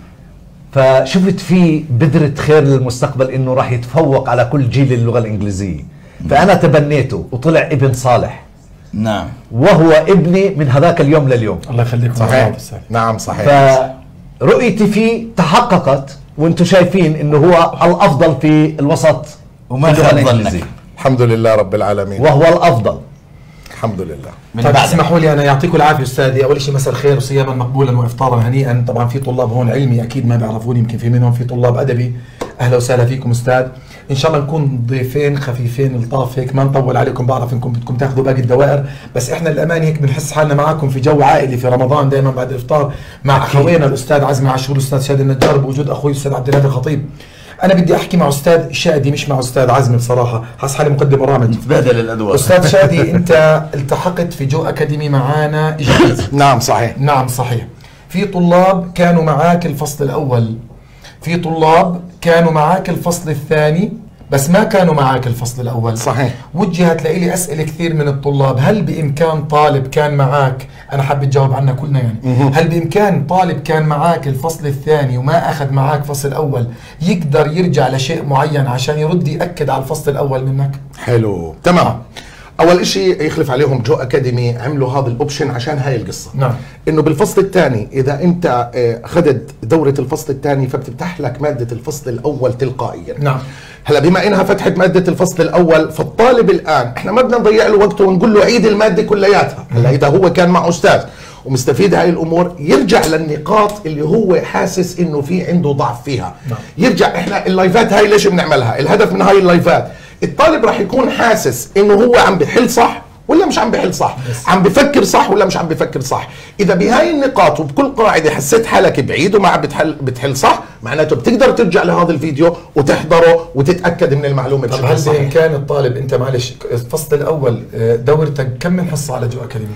فشفت فيه بذرة خير للمستقبل انه راح يتفوق على كل جيل اللغة الانجليزية. فانا تبنيته وطلع ابن صالح. نعم. وهو ابني من هذاك اليوم لليوم. الله يخليكم. صحيح. نعم صحيح. فرؤيتي فيه تحققت، وانتم شايفين انه هو الافضل في الوسط وما خاب ظنك. الحمد لله رب العالمين. وهو الافضل. الحمد لله. طيب اسمحوا لي انا يعطيكم العافيه استاذي. اول شيء مساء الخير وصياما مقبولا وافطارا هنيئا. طبعا في طلاب هون علمي اكيد ما بيعرفوني، يمكن في منهم في طلاب ادبي. اهلا وسهلا فيكم استاذ. ان شاء الله نكون ضيفين خفيفين لطاف هيك، ما نطول عليكم. بعرف انكم بدكم تاخذوا باقي الدوائر، بس احنا الامانه هيك بنحس حالنا معكم في جو عائلي في رمضان دائما بعد الافطار مع اخوينا الاستاذ عزمي عاشور والاستاذ شادي النجار بوجود اخوي الاستاذ عبد الهادي الخطيب. انا بدي احكي مع استاذ شادي مش مع استاذ عزمي بصراحه، حاسس حالي مقدم برامج. تبادل الادوار. استاذ شادي انت التحقت في جو اكاديمي معانا اجازه. نعم صحيح. نعم صحيح. في طلاب كانوا معاك الفصل الاول، في طلاب كانوا معاك الفصل الثاني بس ما كانوا معاك الفصل الاول. صحيح. وجهت لي اسئله كثير من الطلاب، هل بامكان طالب كان معاك، انا حابب تجاوب عنها كلنا يعني، هل بامكان طالب كان معاك الفصل الثاني وما اخذ معاك الفصل الاول يقدر يرجع لشيء معين عشان يرد ياكد على الفصل الاول منك؟ حلو تمام. اول اشي يخلف عليهم جو اكاديمي عملوا هذا الاوبشن عشان هاي القصه. نعم. انه بالفصل الثاني اذا انت اخذت دوره الفصل الثاني فبتفتح لك ماده الفصل الاول تلقائيا. نعم. هلا بما انها فتحت ماده الفصل الاول فالطالب الان احنا ما بدنا نضيع له وقته ونقول له عيد الماده كلياتها. هلا اذا هو كان مع استاذ ومستفيد هاي الامور يرجع للنقاط اللي هو حاسس انه في عنده ضعف فيها. نعم. يرجع. احنا اللايفات هاي ليش بنعملها؟ الهدف من هاي اللايفات الطالب راح يكون حاسس انه هو عم بحل صح ولا مش عم بحل صح، عم بفكر صح ولا مش عم بفكر صح. اذا بهاي النقاط وبكل قاعده حسيت حالك بعيد وما عم بتحل صح، معناته بتقدر ترجع لهذا الفيديو وتحضره وتتاكد من المعلومه طب بشكل هل صحيح. بامكان الطالب، انت معلش الفصل الاول دورتك كم من حصه على جو اكاديمي؟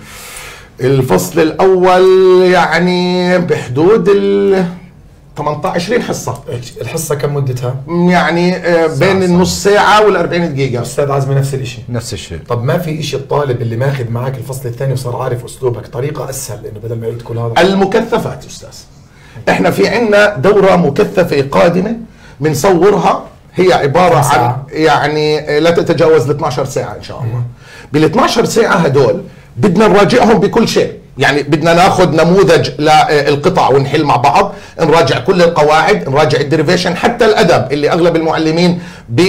الفصل الاول يعني بحدود ال 18 20 حصه. الحصه كم مدتها؟ يعني بين النص ساعه وال40 دقيقه. استاذ عزمي نفس الشيء. نفس الشيء. طب ما في شيء الطالب اللي ماخذ معك الفصل الثاني وصار عارف اسلوبك طريقه اسهل انه بدل ما يعيد كل هذا؟ المكثفات استاذ، احنا في عندنا دوره مكثفه قادمه بنصورها، هي عباره عن يعني لا تتجاوز ال 12 ساعه ان شاء الله. بال 12 ساعه هدول بدنا نراجعهم بكل شيء، يعني بدنا ناخذ نموذج للقطع ونحل مع بعض، نراجع كل القواعد، نراجع الديريفيشن، حتى الادب اللي اغلب المعلمين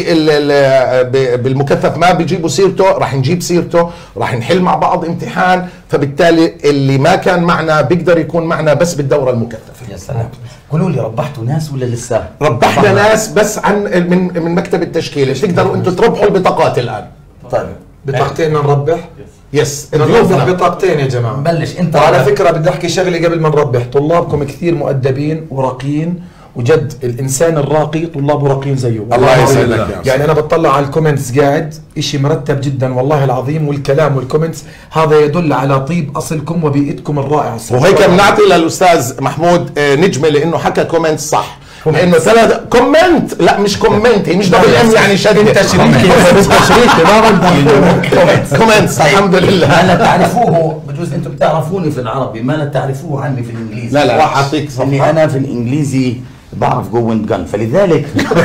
بالمكثف ما بيجيبوا سيرته، راح نجيب سيرته، راح نحل مع بعض امتحان، فبالتالي اللي ما كان معنا بيقدر يكون معنا بس بالدوره المكثفه. يا سلام. قولوا لي ربحتوا ناس ولا لسه؟ ربحنا ناس بس عن من مكتب التشكيله، تقدروا انتم تربحوا البطاقات الان. طيب بطاقتين نربح؟ يس نربح بطاقتين يا جماعه. بلش انت. وعلى فكره بدي احكي شغله قبل ما نربح، طلابكم كثير مؤدبين ورقين، وجد الانسان الراقي طلابه راقيين زيه. الله يسعدك. يعني انا بطلع على الكومنتس قاعد اشي مرتب جدا والله العظيم، والكلام والكومنتس هذا يدل على طيب اصلكم وبيئتكم الرائعه. وهيك بنعطي للاستاذ محمود نجمه لانه حكى كومنت صح، لانه ثلاث كومنت، لا مش كومنت، هي مش دبل ام يعني شد. انت شريكي ما بدي كومنت. الحمد لله. ما لا تعرفوه، بجوز انتم بتعرفوني في العربي، ما لا تعرفوه عني في الانجليزي. لا لا راح اعطيك صفحه. اللي انا في الانجليزي بعرف جو ويند جن، فلذلك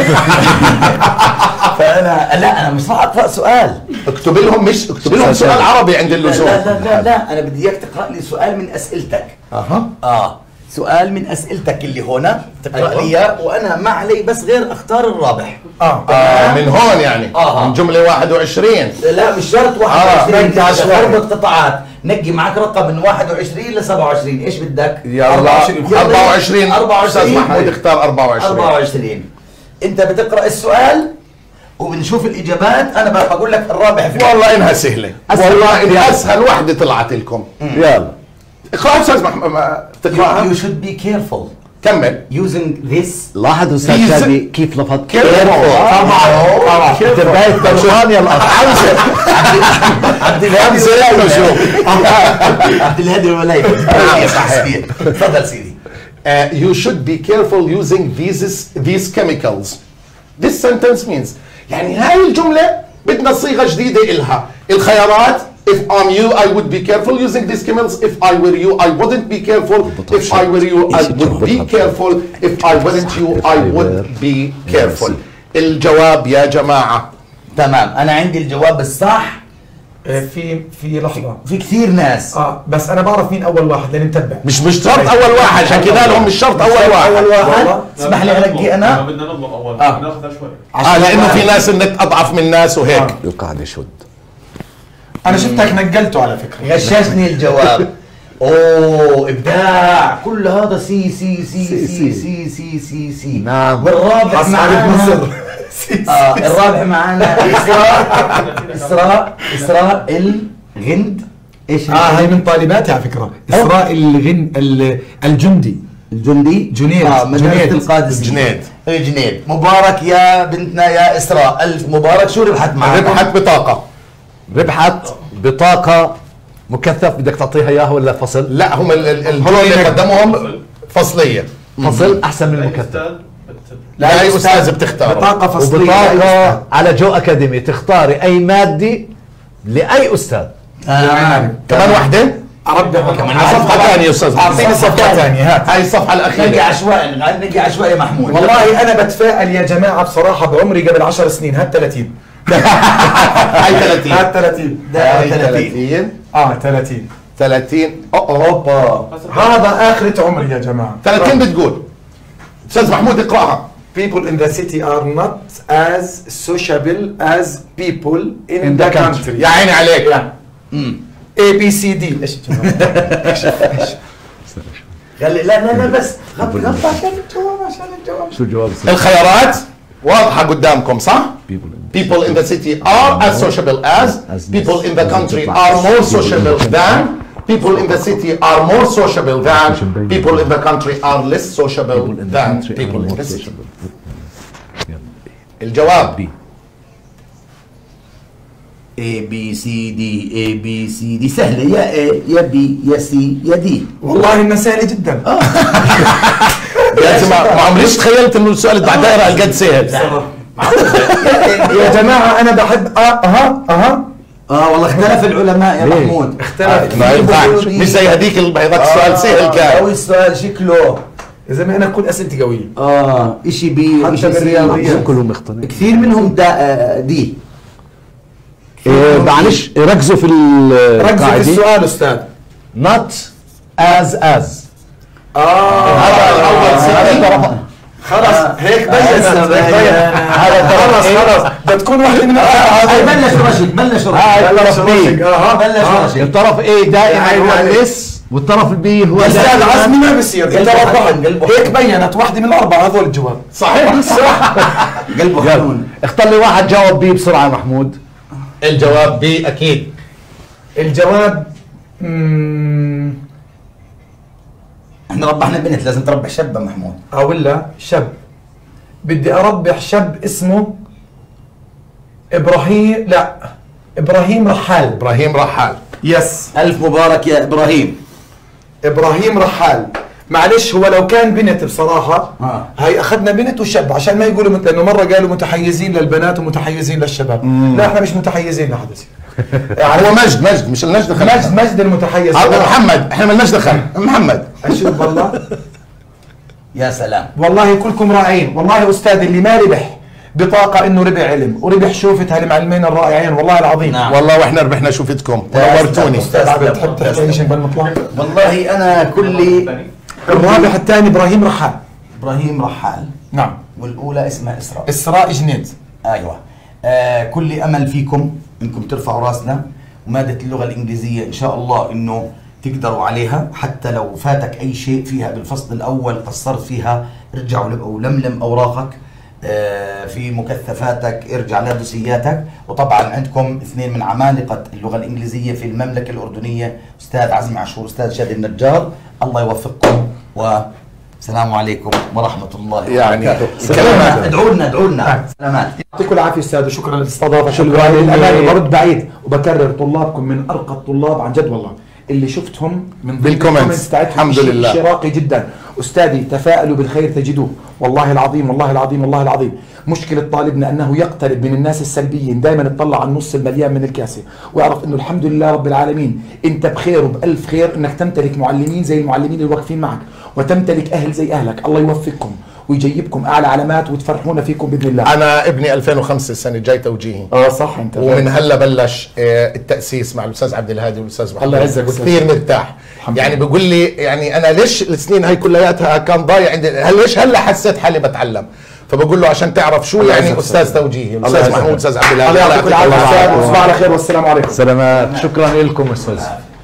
فانا لا انا مش راح اقرا سؤال. اكتب لهم سؤال عربي عند اللزوم. لا انا بدي اياك تقرا لي سؤال من اسئلتك. سؤال من اسئلتك اللي هنا تقرا لي اياه، وانا ما علي بس غير اختار الرابح. من هون يعني من جمله 21. لا مش شرط 21، اربط قطعات، نقي معك رقم من 21 ل 27، ايش بدك؟ يلا 24. استاذ محمود اختار 24. انت بتقرا السؤال وبنشوف الاجابات، انا بقول لك الرابح فيه. والله انها سهله، والله انها اسهل وحده طلعت لكم. يلا اقرا استاذ محمود. تقراها. You should be careful كمل. using this. لاحظ استاذ شادي كيف لفظ طبعا تبعت برشلونة عبد الهادي عبد الهادي الولاية. تفضل سيدي. You should be careful using these chemicals. This sentence means يعني هاي الجملة بدنا صيغة جديدة إلها. الخيارات if I'm you I would be careful using these chemicals. If I were you I wouldn't be careful. If I were you I would be careful. If I wasn't you I would be careful. الجواب يا جماعة. تمام أنا عندي الجواب الصح. في لحظة في كثير ناس بس أنا بعرف مين أول واحد لأن نتبع. مش شرط أول واحد، عشان كذا لهم مش شرط أول واحد. اسمح لي ألقي أنا. بدنا نطلب أول ناخذها شوي. لأنه في ناس النت أضعف من ناس وهيك. القاعدة شد. أنا شفتك نقلته على فكرة. غششني الجواب. اوه ابداع، كل هذا سي سي سي سي سي سي سي سي. نعم. والرابح معنا الرابح معنا إسراء الغند. ايش هاي من طالباتي على فكرة. إسراء الجندي جنيد مدرسة القادسية. جنيد مبارك يا بنتنا يا إسراء، ألف مبارك. شو ربحت معنا؟ ربحت بطاقة مكثف. بدك تعطيها اياها ولا فصل؟ لا هم الجملة اللي قدموهم فصلية. فصل احسن من المكثف. لا اي استاذ بتختار بطاقة فصلية. وبطاقة على جو اكاديمي تختاري اي مادة لاي استاذ. كمان واحدة. اربح كمان صفحة ثانية يا استاذ. اعطيني صفحة ثانية. هات هاي الصفحة الأخيرة. نقي عشوائي محمود. والله انا بتفائل يا جماعة بصراحة بعمري قبل 10 سنين. هات 30. هاي 30. هات 30. هاي 30. 30. 30. اوبا هذا آخرة عمري يا جماعة. 30 بتقول. استاذ محمود اقراها. People in the city are not as sociable as people in the country. يا عيني عليك. A B C D. ايش لا بس غطى عشان الجواب شو الجواب؟ الخيارات واضحة قدامكم صح؟ People in the city are as sociable as. People in the country are more sociable than. People in the city are more sociable than. People in the country are less sociable than people in the city. الجواب B. A B C D A B C D سهلة. يا A يا B يا C يا D. والله إنها سهلة جدا. يا جماعة ما عمريش تخيلت إنه السؤال اللي بعدها هالقد سهل. يا جماعة أنا بحب والله اختلف العلماء يا محمود. اختلف. ما ينفعش مش زي هذيك هذاك السؤال سهل كان. قوي السؤال شكله. يا زلمة أنا كل أسئلتي قوية. إشي بي حتى بالرياضيات كلهم مختلفين. كثير منهم دي. معلش ركزوا في ركزوا في السؤال استاذ. not as هذا اول سؤال. خلاص هيك بينت هذا خلاص بدها تكون واحدة من بلش رشد بلش رشد الطرف A دائما هو الاس والطرف البي هو استاذ عزمي ما بصير انت وضحت هيك بينت واحدة من الأربعة هذول الجواب صحيح صح. قلبه حنون. اختار لي واحد جاوب بي بسرعة محمود. الجواب بي اكيد. الجواب احنا ربحنا بنت لازم تربح شاب محمود. ولا شاب. بدي اربح شاب اسمه ابراهيم، لا ابراهيم رحال. ابراهيم رحال. يس الف مبارك يا ابراهيم. ابراهيم رحال. معلش هو لو كان بنت بصراحة هاي اخذنا بنت وشاب عشان ما يقولوا لانه مرة قالوا متحيزين للبنات ومتحيزين للشباب. لا احنا مش متحيزين لحدا. هو مجد مش النجد دخل. مجد المتحيز. محمد احنا مالناش دخل. محمد اشوف والله. يا سلام والله كلكم رائعين، والله استاذ اللي ما ربح بطاقة انه ربح علم وربح شوفة هالمعلمين الرائعين والله العظيم. نعم. والله واحنا ربحنا شوفتكم ونورتوني. استاذ بتحب تحكي شيء بالمطلق؟ والله انا كلي. الرابح الثاني ابراهيم رحال. ابراهيم رحال. نعم. والاولى اسمها اسراء. اسراء جنيد. ايوه. كل امل فيكم انكم ترفعوا راسنا، ومادة اللغة الانجليزية ان شاء الله انه تقدروا عليها، حتى لو فاتك اي شيء فيها بالفصل الاول قصرت فيها ارجع ولملم اوراقك في مكثفاتك، ارجع لدوسياتك. وطبعا عندكم اثنين من عمالقة اللغة الانجليزية في المملكة الاردنية، استاذ عزمي عاشور، استاذ شادي النجار، الله يوفقكم والسلام عليكم ورحمة الله وبركاته. ادعوا لنا سلامات. يعطيكم العافية استاذ وشكرا للاستضافة. الأمانة برد بعيد وبكرر طلابكم من ارقى الطلاب عن جد والله اللي شفتهم من بالكومنتس الحمد لله شيء راقي جدا. استاذي تفاءلوا بالخير تجدوه، والله العظيم والله العظيم والله العظيم. مشكلة طالبنا انه يقترب من الناس السلبيين، دائما يطلع على النص المليان من الكاسة ويعرف انه الحمد لله رب العالمين انت بخير وبألف خير انك تمتلك معلمين زي المعلمين اللي واقفين معك، وتمتلك اهل زي اهلك. الله يوفقكم ويجيبكم اعلى علامات وتفرحونا فيكم باذن الله. انا ابني 2005 السنه الجاي توجيهي. صح انت. ومن هلا بلش التاسيس مع الاستاذ عبد الهادي والاستاذ محمود. الله يعزك. كثير مرتاح. يعني بقول لي يعني انا ليش السنين هاي كلياتها كان ضايع عندي، ليش هلا حسيت حالي بتعلم؟ فبقول له عشان تعرف شو يعني استاذ توجيهي، الاستاذ محمود، استاذ عبد الهادي. الله يعطيكم العافيه استاذ وتصبحوا على خير والسلام عليكم. سلامات. شكرا لكم استاذ.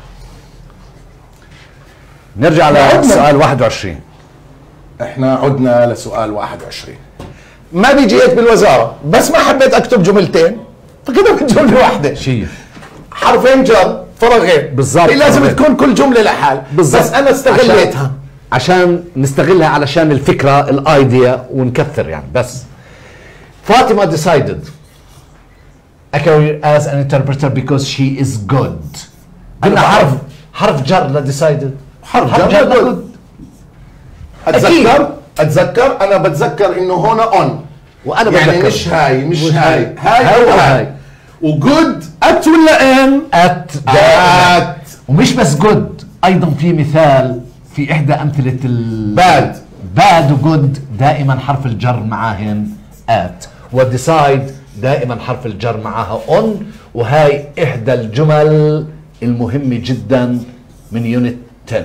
نرجع لسؤال 21. احنا عدنا لسؤال 21. ما بيجي هيك بالوزاره، بس ما حبيت اكتب جملتين فكتبت جمله واحده، شيء حرفين جر فراغين بالضبط. لازم تكون كل جمله لحال بالضبط. بس انا استغليتها عشان نستغلها علشان الفكره الايديا ونكثر يعني. بس فاطمه decided a career as an interpreter because she is good. قلنا حرف جر ل decided. حرف جر good. اتذكر انا بتذكر انه هنا اون، وانا يعني بتذكر مش هاي وهاي وجود ات ولا ان ات ومش بس جود، ايضا في مثال في احدى امثله باد وجود دائما حرف الجر معاهن ات، وديسايد دائما حرف الجر معاها اون. وهاي احدى الجمل المهمه جدا من يونت 10.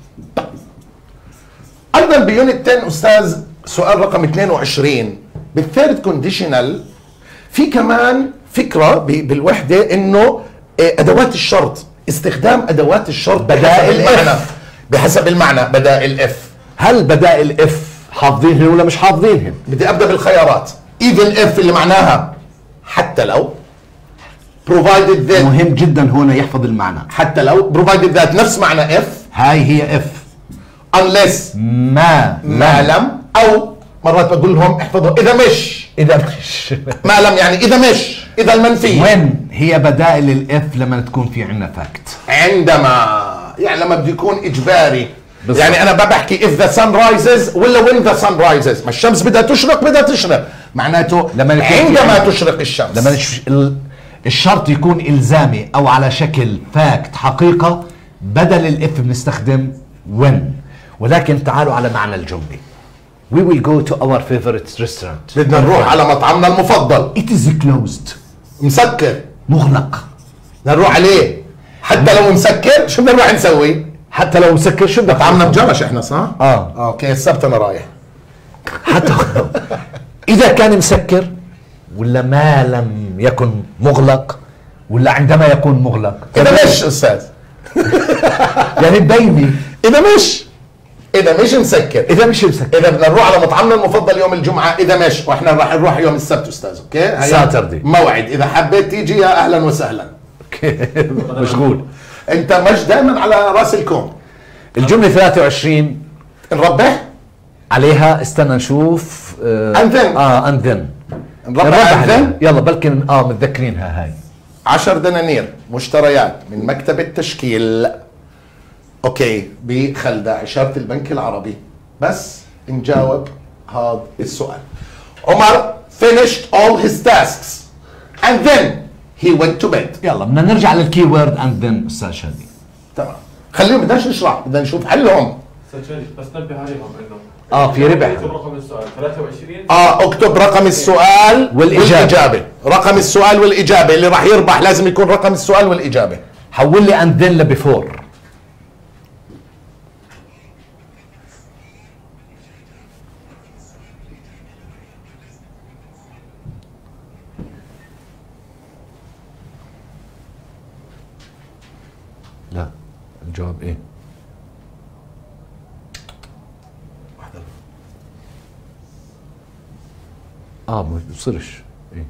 ايضا بيونت 10 استاذ سؤال رقم 22 بالثيرد كونديشنال في كمان فكره بالوحده انه ادوات الشرط، استخدام ادوات الشرط بدائل اف بحسب المعنى. بدائل اف، هل بدائل اف حافظينهن ولا مش حافظينهن؟ بدي ابدا بالخيارات. ايفن اف اللي معناها حتى لو، provided that مهم جدا هنا يحفظ المعنى. حتى لو provided that نفس معنى اف، هاي هي اف. unless ما لم، او مرات بقول لهم احفظوا اذا مش ما لم، يعني اذا المنفيه. وين هي بدائل الاف لما تكون في عندنا فاكت؟ عندما يعني لما بده يكون اجباري بالضبط. يعني انا بحكي if the sun rises ولا when the sun rises، ما الشمس بدها تشرق معناته عندما تشرق الشمس. لما الشرط يكون الزامي او على شكل فاكت حقيقه، بدل الاف بنستخدم when. ولكن تعالوا على معنى الجمله. We will go to our favorite restaurant. بدنا نروح على مطعمنا المفضل. It is closed. مسكر. مغلق. بدنا نروح عليه حتى لو مسكر. شو بدنا نروح نسوي؟ حتى لو مسكر شو بدك طعمنا بجرش احنا صح؟ اه اوكي السبت انا رايح. حتى اذا كان مسكر ولا ما لم يكن مغلق ولا عندما يكون مغلق. اذا مش استاذ يعني بيني اذا مش مسكر. اذا مش مسكر اذا بدنا نروح على مطعمنا المفضل يوم الجمعه اذا مش، واحنا راح نروح يوم السبت استاذ. اوكي ساتردي موعد، اذا حبيت تيجي يا اهلا وسهلا. مشغول. انت مش دائما على راس الكون. الجمله 23 نربح عليها. استنى نشوف. أنذن. انذن نربح أنذن. يلا بلكن متذكرينها هاي. 10 دنانير مشتريات من مكتب التشكيل اوكي بخلدة اشاره البنك العربي. بس نجاوب هذا السؤال. عمر finished all his tasks and then he went to bed. يلا بدنا نرجع للكي وورد انذن استاذ شادي. تمام خليهم بدناش نشرح، بدنا نشوف حلهم. بس نبه عليهم انه في ربح. اكتب رقم السؤال 23. اكتب رقم السؤال والإجابة. رقم السؤال والاجابه. اللي راح يربح لازم يكون رقم السؤال والاجابه. حول لي انذن لبيفور. لا الجواب ايه؟ ما بيصيرش ايه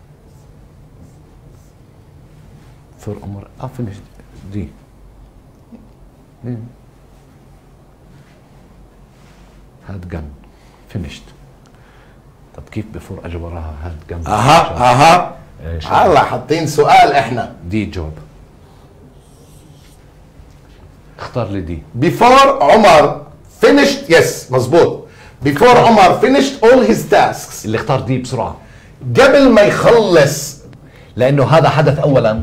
فور امر فينيش دي هاد جن فينيشت. طب كيف بفور اجى وراها هاد جن؟ اها هلا حاطين سؤال احنا. دي جواب. اختار لي دي. before عمر finished yes مزبوط. before عمر finished all his tasks. اللي اختار دي بسرعة قبل ما يخلص، لانه هذا حدث اولا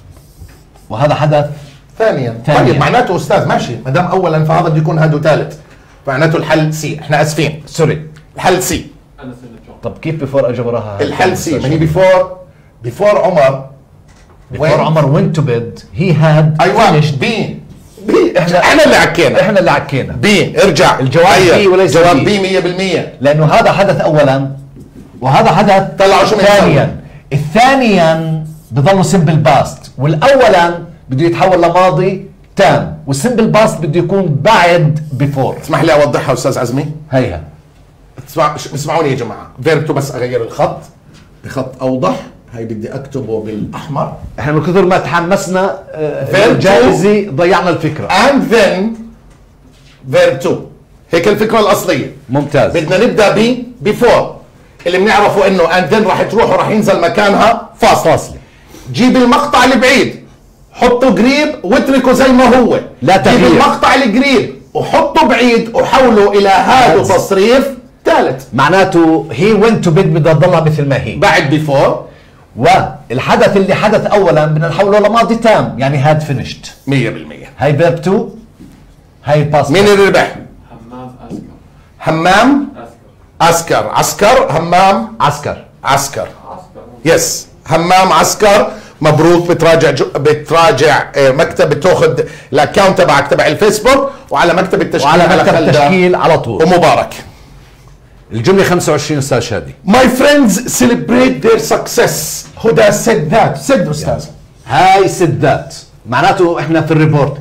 وهذا حدث ثانيا. ثانياً. طيب معناته استاذ ماشي ما دام اولا فهذا بده يكون هذا ثالث، معناته الحل سي. احنا اسفين سوري الحل سي. انا سنة طب كيف بفور اجى وراها هاد الحل جن سي. أستاذ ما هي شادي؟ before عمر before عمر went to bed he had ايوه finished. بي احنا اللي عكينا. احنا اللي عكينا. بي ارجع الجواب بي وليس جواب بي. بي 100%. لانه هذا حدث اولا وهذا حدث طلعوا شو ثانيا. الثانيا بضله سمبل باست والاولا بده يتحول لماضي تام والسمبل باست بده يكون بعد بيفور. اسمح لي اوضحها استاذ عزمي. هيها اسمعوني يا جماعه. فيربتو بس اغير الخط بخط اوضح. هاي بدي اكتبه بالاحمر. احنا من كثر ما تحمسنا فيرب جائزة ضيعنا الفكرة. and then verb 2. هيك الفكرة الأصلية. ممتاز. بدنا نبدأ ب before اللي بنعرفه إنه and then راح تروح وراح ينزل مكانها فاصلة. جيب المقطع البعيد حطه قريب واتركه زي ما هو. لا تغيير. جيب المقطع القريب وحطه بعيد وحوله إلى هذا تصريف ثالث. معناته he went to bed بدها تضلها مثل ما هي. بعد before والحدث اللي حدث اولا بدنا نحوله لماضي تام يعني had finished. 100%. هاي فيرب 2 هاي باست. مين اللي ربح؟ حمام اسكر. همام اسكر. عسكر. عسكر همام عسكر. عسكر. اسكر. يس همام عسكر. مبروك. بتراجع مكتب بتاخذ الاكونت تبعك تبع الفيسبوك وعلى مكتب التشكيل وعلى مكتب خلدة. التشكيل على طول. ومبارك. الجملة 25 استاذ شادي. My friends celebrate their success. هدى said that. said استاذ. هاي سدات معناته احنا في الريبورت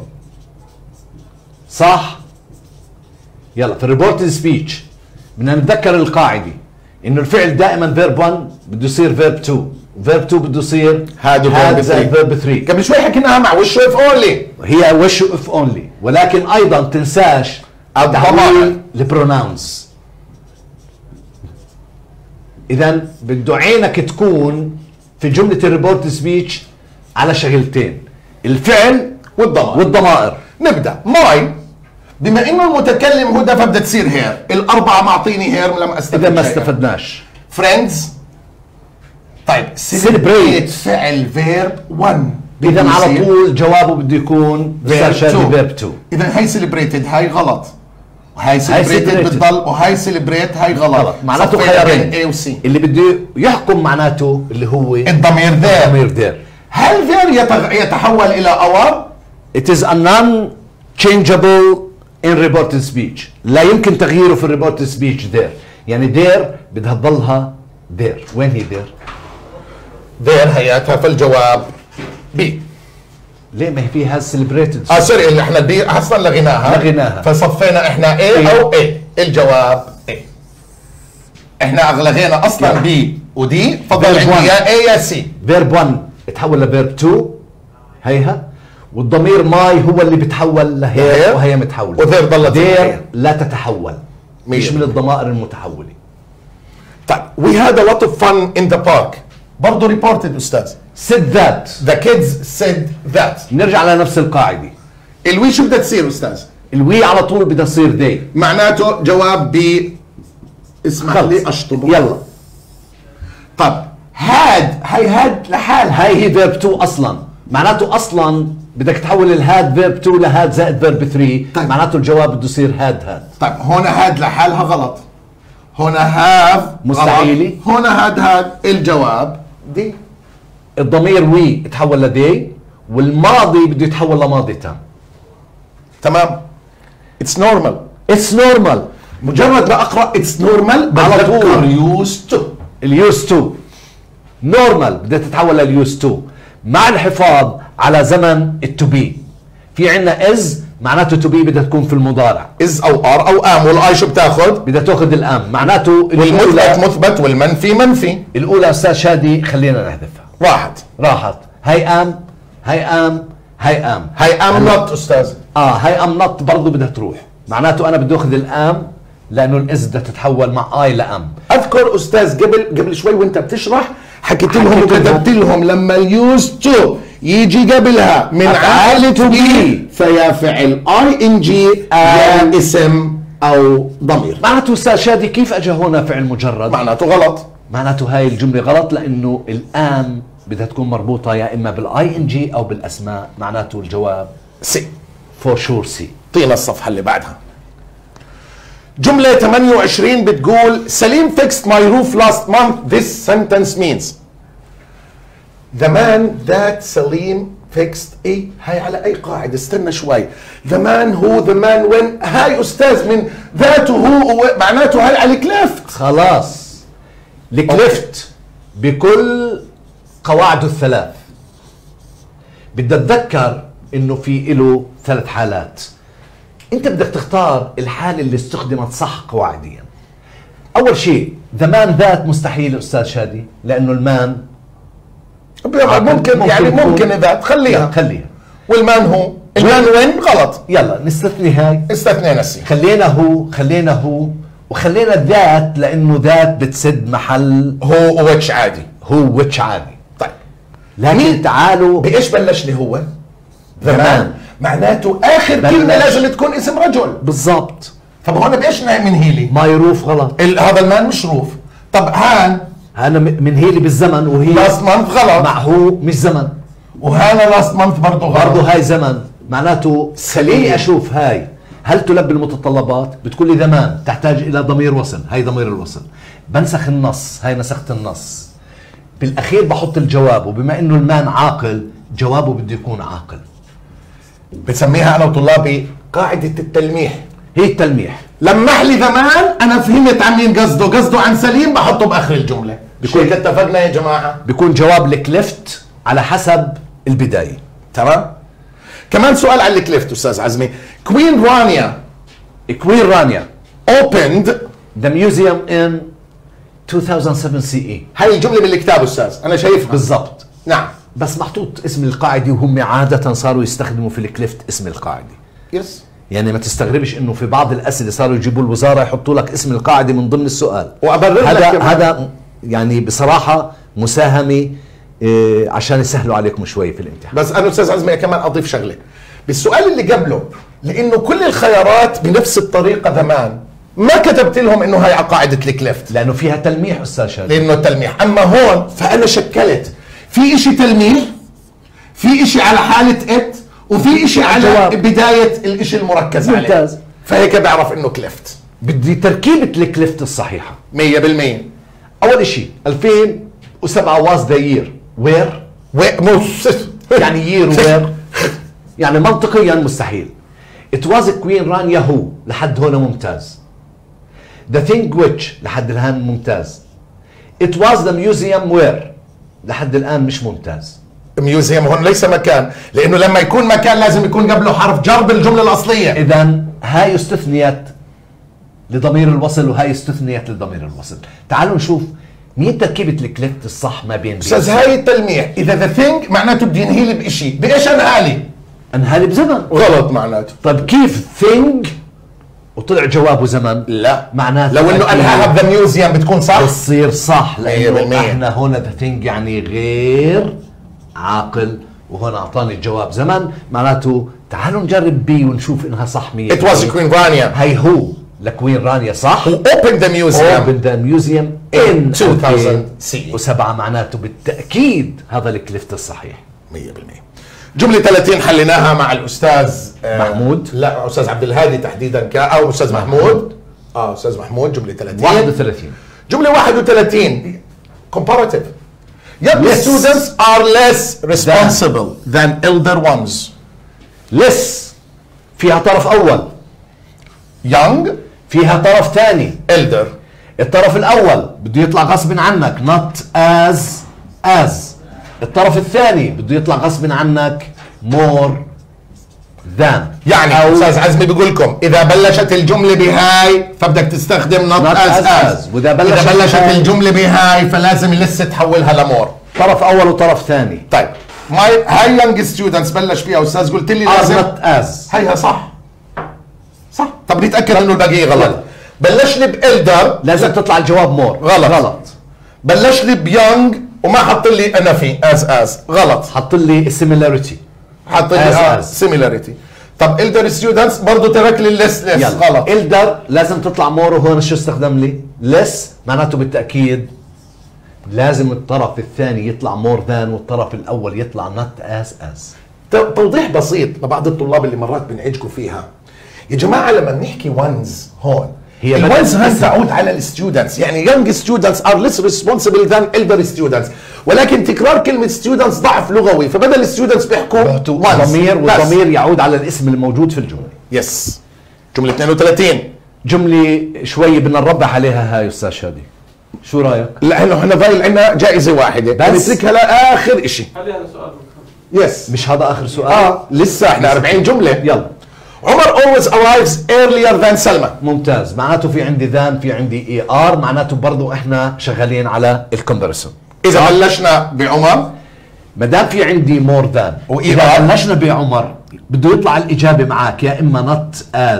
صح؟ يلا في الريبورت سبيتش بدنا نتذكر القاعدة انه الفعل دائما فيرب 1 بده يصير فيرب 2 فيرب 2 بده يصير هذا فيرب 3. قبل شوي حكيناها مع وش اف اونلي. هي وش اف اونلي ولكن ايضا تنساش الضمائر البروناونز. اذا بده عينك تكون في جملة الريبورت سبيتش على شغلتين الفعل والضمائر. نبدا. ماي بما انه المتكلم هدى فبدها تصير هير. الاربعه معطيني هير لما استفدت. اذا ما استفدناش فريندز. طيب celebrate. فعل فيرب 1 اذا على طول جوابه بده يكون فيرب فيرب 2. 2. اذا هاي سيلبريتد هاي غلط وهاي سيلبريتد celebrated. بتضل وهاي سيلبريت هاي غلط. معناته صفينا خيارين بين A و C. اللي بده يحكم معناته اللي هو الضمير ذير. الضمير ذير. هل there يتحول الى اور؟ It is a non-changeable in reported speech. لا يمكن تغييره في reported speech there. يعني there بدها تضلها there. وين هي there؟ there هياتها في الجواب بي. ليه ما هي فيها celebrated؟ سوري اللي احنا بي اصلا لغيناها فصفينا احنا A او A. الجواب A. احنا لغينا اصلا بي ودي فضل عندي يا A يا C. verb 1 تحول لverb 2 هيها، والضمير ماي هو اللي بتحول لهير وهي متحولة. وذير ضلت دير لا تتحول، مش من الضمائر المتحولة. طيب we had a lot of fun in the park. برضه reported أستاذ. said that. The kids said that. نرجع لنفس القاعدة. الوي شو بدها تصير أستاذ؟ الوي على طول بدها تصير they. معناته جواب ب اسمح لي أشطب. يلا. طب هاي هاد لحالها. هاي هي verb 2 أصلا. معناته أصلا بدك تحول الهاد verb 2 لهاد زائد verb 3. طيب. معناته الجواب بده يصير هاد. طيب هون هاد لحالها غلط. هنا هاف مستحيلة. هنا هاد الجواب دي. الضمير وي تحول لدي، والماضي بده يتحول لماضي تام. تمام. It's normal. It's normal. مجرد ما اقرا it's normal على طول used to. اليوز تو نورمال بدها تتحول لليوز تو مع الحفاظ على زمن التو بي. في عندنا از معناته تو بي بدها تكون في المضارع. از او ار او ام، والاي شو بتاخذ؟ بدها تاخذ الام، معناته والمثبت مثبت والمنفي منفي. الاولى استاذ شادي خلينا نحذفها. راحت. هاي ام هاي ام هاي ام هاي ام نوت استاذ. هاي ام نوت برضه بدها تروح، معناته انا بدي اخذ الام لانه الاز بدها تتحول مع اي لام. اذكر استاذ قبل شوي وانت بتشرح حكيت لهم وكتبت لهم لما اليوز تو يجي قبلها من عائلة بي فيا فعل اي ان جي يا اسم او ضمير. معناته استاذ شادي كيف اجى هنا فعل مجرد؟ معناته غلط. معناته هاي الجملة غلط لانه الام بدها تكون مربوطة يا اما بالاي ان جي او بالاسماء. معناته الجواب سي. فور شور سي. طينا الصفحة اللي بعدها. جملة 28 بتقول سليم fixed my roof last month. This sentence means the man that سليم fixed ايه هاي على اي قاعدة؟ استنى شوي. the man who the man when هاي استاذ من ذات وهو معناته هاي على الكليفت. خلاص الكليفت بكل قواعده الثلاث. بدي اتذكر انه في له 3 حالات. انت بدك تختار الحالة اللي استخدمت صح قواعديا. اول شيء ذمان ذات مستحيل استاذ شادي لانه المان ممكن يعني ممكن ذات خليها. والمان هو المان وين غلط. يلا نستثني هاي. استثنينا السي. خلينا هو وخلينا الذات لانه ذات بتسد محل هو ويتش عادي. عادي. طيب لكن تعالوا بايش بلش لي هو؟ ذمان معناته اخر كلمه لازم تكون اسم رجل. بالضبط. طب هون بايش منهي لي؟ ماي روف غلط. هذا المان مش روف. طب هانا منهي لي بالزمن وهي لاست مانث غلط. مع هو مش زمن. وهذا لاست مانث برضه غلط. برضه هاي زمن. معناته خليني اشوف هاي هل تلبي المتطلبات؟ بتقول لي زمان تحتاج الى ضمير وصل. هاي ضمير الوصل. بنسخ النص. هاي نسخت النص. بالاخير بحط الجواب، وبما انه المان عاقل جوابه بده يكون عاقل. بسميها انا وطلابي قاعده التلميح. هي التلميح. لمح لي زمان انا فهمت عن مين قصده عن سليم بحطه باخر الجمله. بكون اتفقنا يا جماعه. بيكون جواب الكليفت على حسب البدايه. تمام. كمان سؤال على الكليفت استاذ عزمي. كوين رانيا opened the museum in 2007 CE. هاي الجمله من الكتاب استاذ انا شايفها بالضبط. نعم. بس محطوط اسم القاعده، وهم عاده صاروا يستخدموا في الكليفت اسم القاعده. يس. يعني ما تستغربش انه في بعض الاسئله صاروا يجيبوا الوزاره يحطوا لك اسم القاعده من ضمن السؤال. وابرر لك هذا يعني بصراحه مساهمه عشان يسهلوا عليكم شوي في الامتحان. بس انا استاذ عزمي كمان اضيف شغله بالسؤال اللي قبله، لانه كل الخيارات بنفس الطريقه زمان ما كتبت لهم انه هاي على قاعده الكليفت لانه فيها تلميح استاذ شادي. لانه التلميح. اما هون فانا شكلت في اشي تلميح، في اشي على حاله ات، وفي اشي على جواب. بدايه الاشي المركز عليه. ممتاز. فهيك بعرف انه كليفت. بدي تركيبه الكليفت الصحيحه 100%. اول اشي 2007 was the year where يعني year where يعني منطقيا مستحيل. It was Queen Rania who لحد هنا ممتاز. The thing which لحد الآن ممتاز. It was the museum where لحد الآن مش ممتاز. ميوزيوم هون ليس مكان، لأنه لما يكون مكان لازم يكون قبله حرف جر بالجملة الأصلية. إذا هاي استثنيت لضمير الوصل وهاي استثنيت لضمير الوصل. تعالوا نشوف مين تركيبة الكليفت الصح ما بين أستاذ هاي التلميح، إذا ذا ثينج معناته بدي انهي لي بشيء، بإيش أنهالي؟ انهالي بزمن. غلط معناته. طيب كيف ثينج وطلع جوابه زمن؟ لا معناته لو انه انهاها بذا ميوزيوم بتكون صح؟ بتصير صح، لانه 100%. احنا هنا ذا ثينج يعني غير عاقل، وهنا اعطاني الجواب زمن، معناته تعالوا نجرب بي ونشوف انها صح 100%. It was Queen Rania هي هو لكوين رانيا صح. who opened the museum opened the museum in 2007. معناته بالتأكيد هذا الكليفت الصحيح. 100%. جملة 30 حليناها مع الأستاذ محمود. لا أستاذ عبد الهادي تحديدا أو أستاذ محمود. أستاذ محمود. جملة 30 31. جملة 31 comparative. Young Yes. students are less responsible than elder ones. less فيها طرف أول، Young فيها طرف ثاني. elder. الطرف الأول بده يطلع غصب عنك not as. الطرف الثاني بده يطلع غصب عنك more than. يعني أستاذ عزمي بيقول لكم إذا بلشت الجملة بهاي فبدك تستخدم not as. وإذا إذا بلشت الجملة بهاي فلازم لسه تحولها لمور. طرف أول وطرف ثاني. طيب هاي young students بلش فيها أستاذ، قلت لي لازم not as. هيها صح. صح. طب نتأكد إنه الباقي غلط. بلش لي بإلدر لازم تطلع الجواب مور. غلط. بلش لي بيونج وما حط لي أنا في as غلط. حط لي similarity. حط لي as. similarity. طب إلدر ستودنتس برضه ترك لي less غلط. إلدر لازم تطلع مور، وهون شو استخدم لي؟ less معناته بالتأكيد لازم الطرف الثاني يطلع more than والطرف الأول يطلع not as. توضيح بسيط لبعض الطلاب اللي مرات بنعجكوا فيها. يا جماعة لما بنحكي ones هون هي الونز هاي تعود على الستودنتس، يعني young students are less responsible than elder students، ولكن تكرار كلمة students ضعف لغوي، فبدل students بيحكوا ضمير، والضمير يعود على الاسم الموجود في الجملة. يس. جملة 32 جملة شوي بدنا نربح عليها هاي أستاذ شادي، شو رأيك؟ لأنه احنا ضايل عندنا جائزة واحدة بس نتركها لآخر إشي. خلي هذا سؤال. يس. مش هذا آخر سؤال؟ لسه احنا 40 جملة. يلا. عمر always arrives earlier than سلمى. ممتاز، معناته في عندي ذان، في عندي ER، معناته برضو احنا شغالين على الكومباريسون. إذا بلشنا بعمر ما دام في عندي مور ذان واذا بلشنا بعمر بده يطلع الاجابه معك يا اما نوت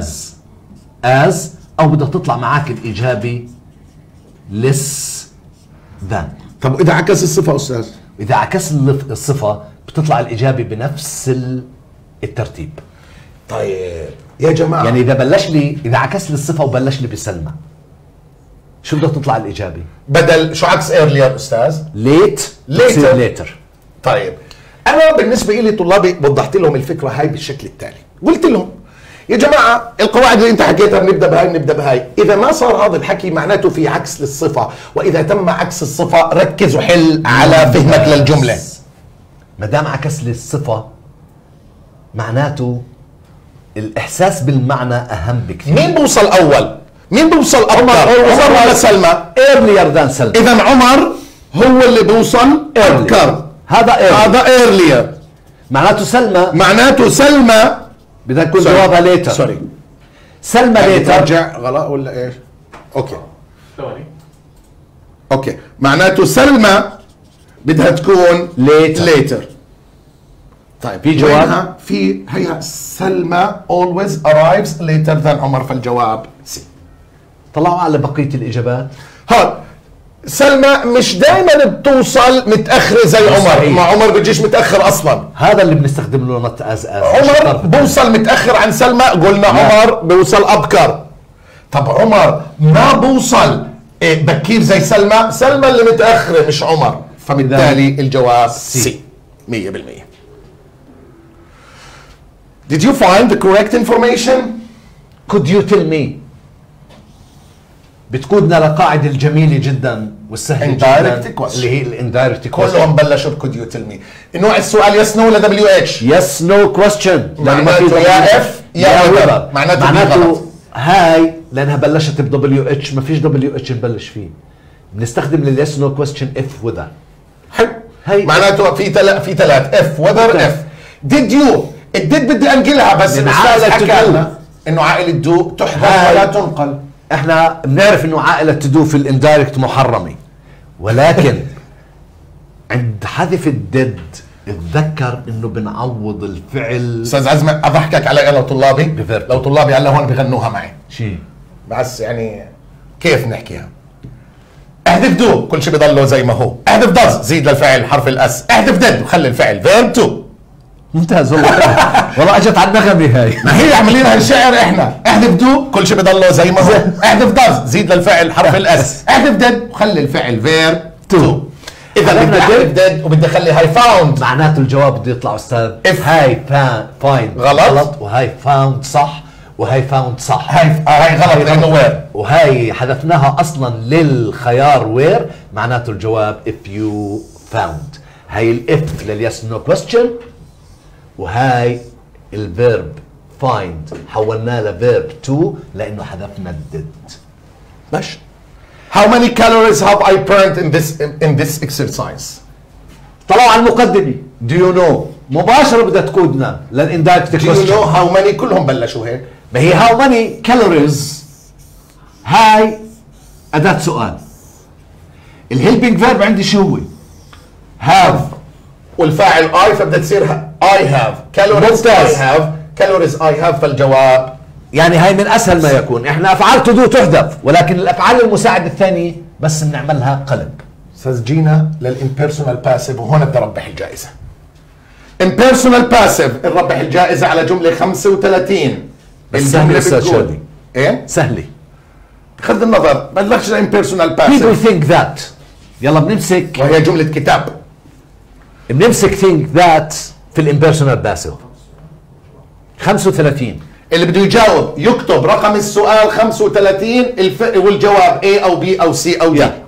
از او بدها تطلع معك الاجابه ليس ذان. طب اذا عكس الصفه استاذ؟ اذا عكس الصفه بتطلع الاجابه بنفس الترتيب. طيب يا جماعه يعني اذا عكس لي الصفه وبلش لي بسلمى شو بدها تطلع الاجابه؟ بدل شو عكس ايرلير استاذ؟ ليتر. طيب انا بالنسبه لي طلابي وضحت لهم الفكره هاي بالشكل التالي، قلت لهم يا جماعه القواعد اللي انت حكيتها بنبدا بهاي، اذا ما صار هذا الحكي معناته في عكس للصفه، واذا تم عكس الصفه ركز وحل على فهمك للجمله. ما دام عكس لي الصفه معناته الاحساس بالمعنى اهم بكثير. مين بوصل اول؟ مين بوصل اكثر؟ عمر ولا سلمى؟ ايرلير ذان سلمى. اذا عمر هو اللي بوصل ابكر. هذا ايرلير. معناته سلمى بدها تكون جوابها ليتر. سوري سلمى ليتر. ترجع غلط ولا ايش؟ ثواني. اوكي معناته سلمى بدها تكون ليتر. طيب في جواب؟ في هي سلمى always arrives later than عمر، فالجواب سي. طلعوا على بقيه الاجابات. هون سلمى مش دائما بتوصل متاخره زي عمر، ما عمر بيجيش متاخر اصلا. هذا اللي بنستخدم له نوت از. عمر بوصل متاخر عن سلمى، قلنا عمر بوصل ابكر. طب عمر ما بوصل بكير زي سلمى، سلمى اللي متاخره مش عمر، فبالتالي الجواب سي 100%. Did you find the correct information? Could you tell me بتقودنا لقاعدة الجميلة جدا والسهلة Indirect جدا question. اللي هي الاندايركت كويشن. كلهم بلشوا بكود يو تيل مي. نوع السؤال يس نو ولا دبليو اتش؟ يس نو كويشن. معناته يا اف يا وذر. معناته هاي لانها بلشت بدبليو اتش، ما فيش دبليو اتش نبلش فيه. بنستخدم لليس نو كويشن اف وذر. حلو. هي معناته في ثلاث اف وذر اف. ديد يو الديد بدي انقلها بس الاستاذ حكى لنا انه عائله دو تحذف ولا تنقل. احنا بنعرف انه عائله تدو في الاندايركت محرمه، ولكن عند حذف الديد اتذكر انه بنعوض الفعل. استاذ عزمه اضحكك علي انا وطلابي، بفرق. لو طلابي هلا هون بغنوها معي شيء بس يعني كيف نحكيها؟ احذف دو كل شيء بضله زي ما هو، احذف دز زيد للفعل حرف الاس، احذف ديد وخلي الفعل فيرب تو. ممتاز والله. والله اجت على النغمه هاي. ما هي عاملينها الشعر احنا، احذف دو كل شيء بضله زي ما هو، احذف دز زيد للفعل حرف الاس، احذف ديد وخلي الفعل فيرب تو. اذا بدي احذف ديد وبدي اخلي هاي فاوند، معناته الجواب بده يطلع استاذ If. هاي فايند غلط. وهاي فاوند صح وهي فاوند صح. هاي غلط لانه وير، وهي حذفناها اصلا للخيار وير، معناته الجواب if you found. هاي الاف لليس نو كويستشن، وهاي الفيرب find حولناه لفيرب تو لانه حذفنا الديد. ماشي. How many calories have I burned in this exercise? طلعوا على المقدمه. Do you know مباشره بدها تقودنا للاندايركت Do you كويستشن. know how many؟ كلهم بلشوا هيك. ما هي how many calories هاي أداة سؤال. الهيلبينج فيرب عندي شو هو؟ have والفاعل I فبدها تصير I have calories ممتاز. I have calories I have فالجواب يعني هاي من أسهل ما يكون. إحنا أفعال تدو تحذف، ولكن الأفعال المساعدة الثانية بس بنعملها قلب. استاذ جينا للامبيرسونال باسيف وهون بدي اربح الجائزة. impersonal passive نربح الجائزة على جملة 35. بس سهلة أستاذ بتقول شادي. ايه؟ سهلة. بغض النظر بلغش الامبيرسونال people باسيف think that. يلا بنمسك وهي جملة كتاب. think that في الامبيرسونال باسيف. 35 اللي بده يجاوب يكتب رقم السؤال 35 والجواب A أو B أو C أو D. يلا.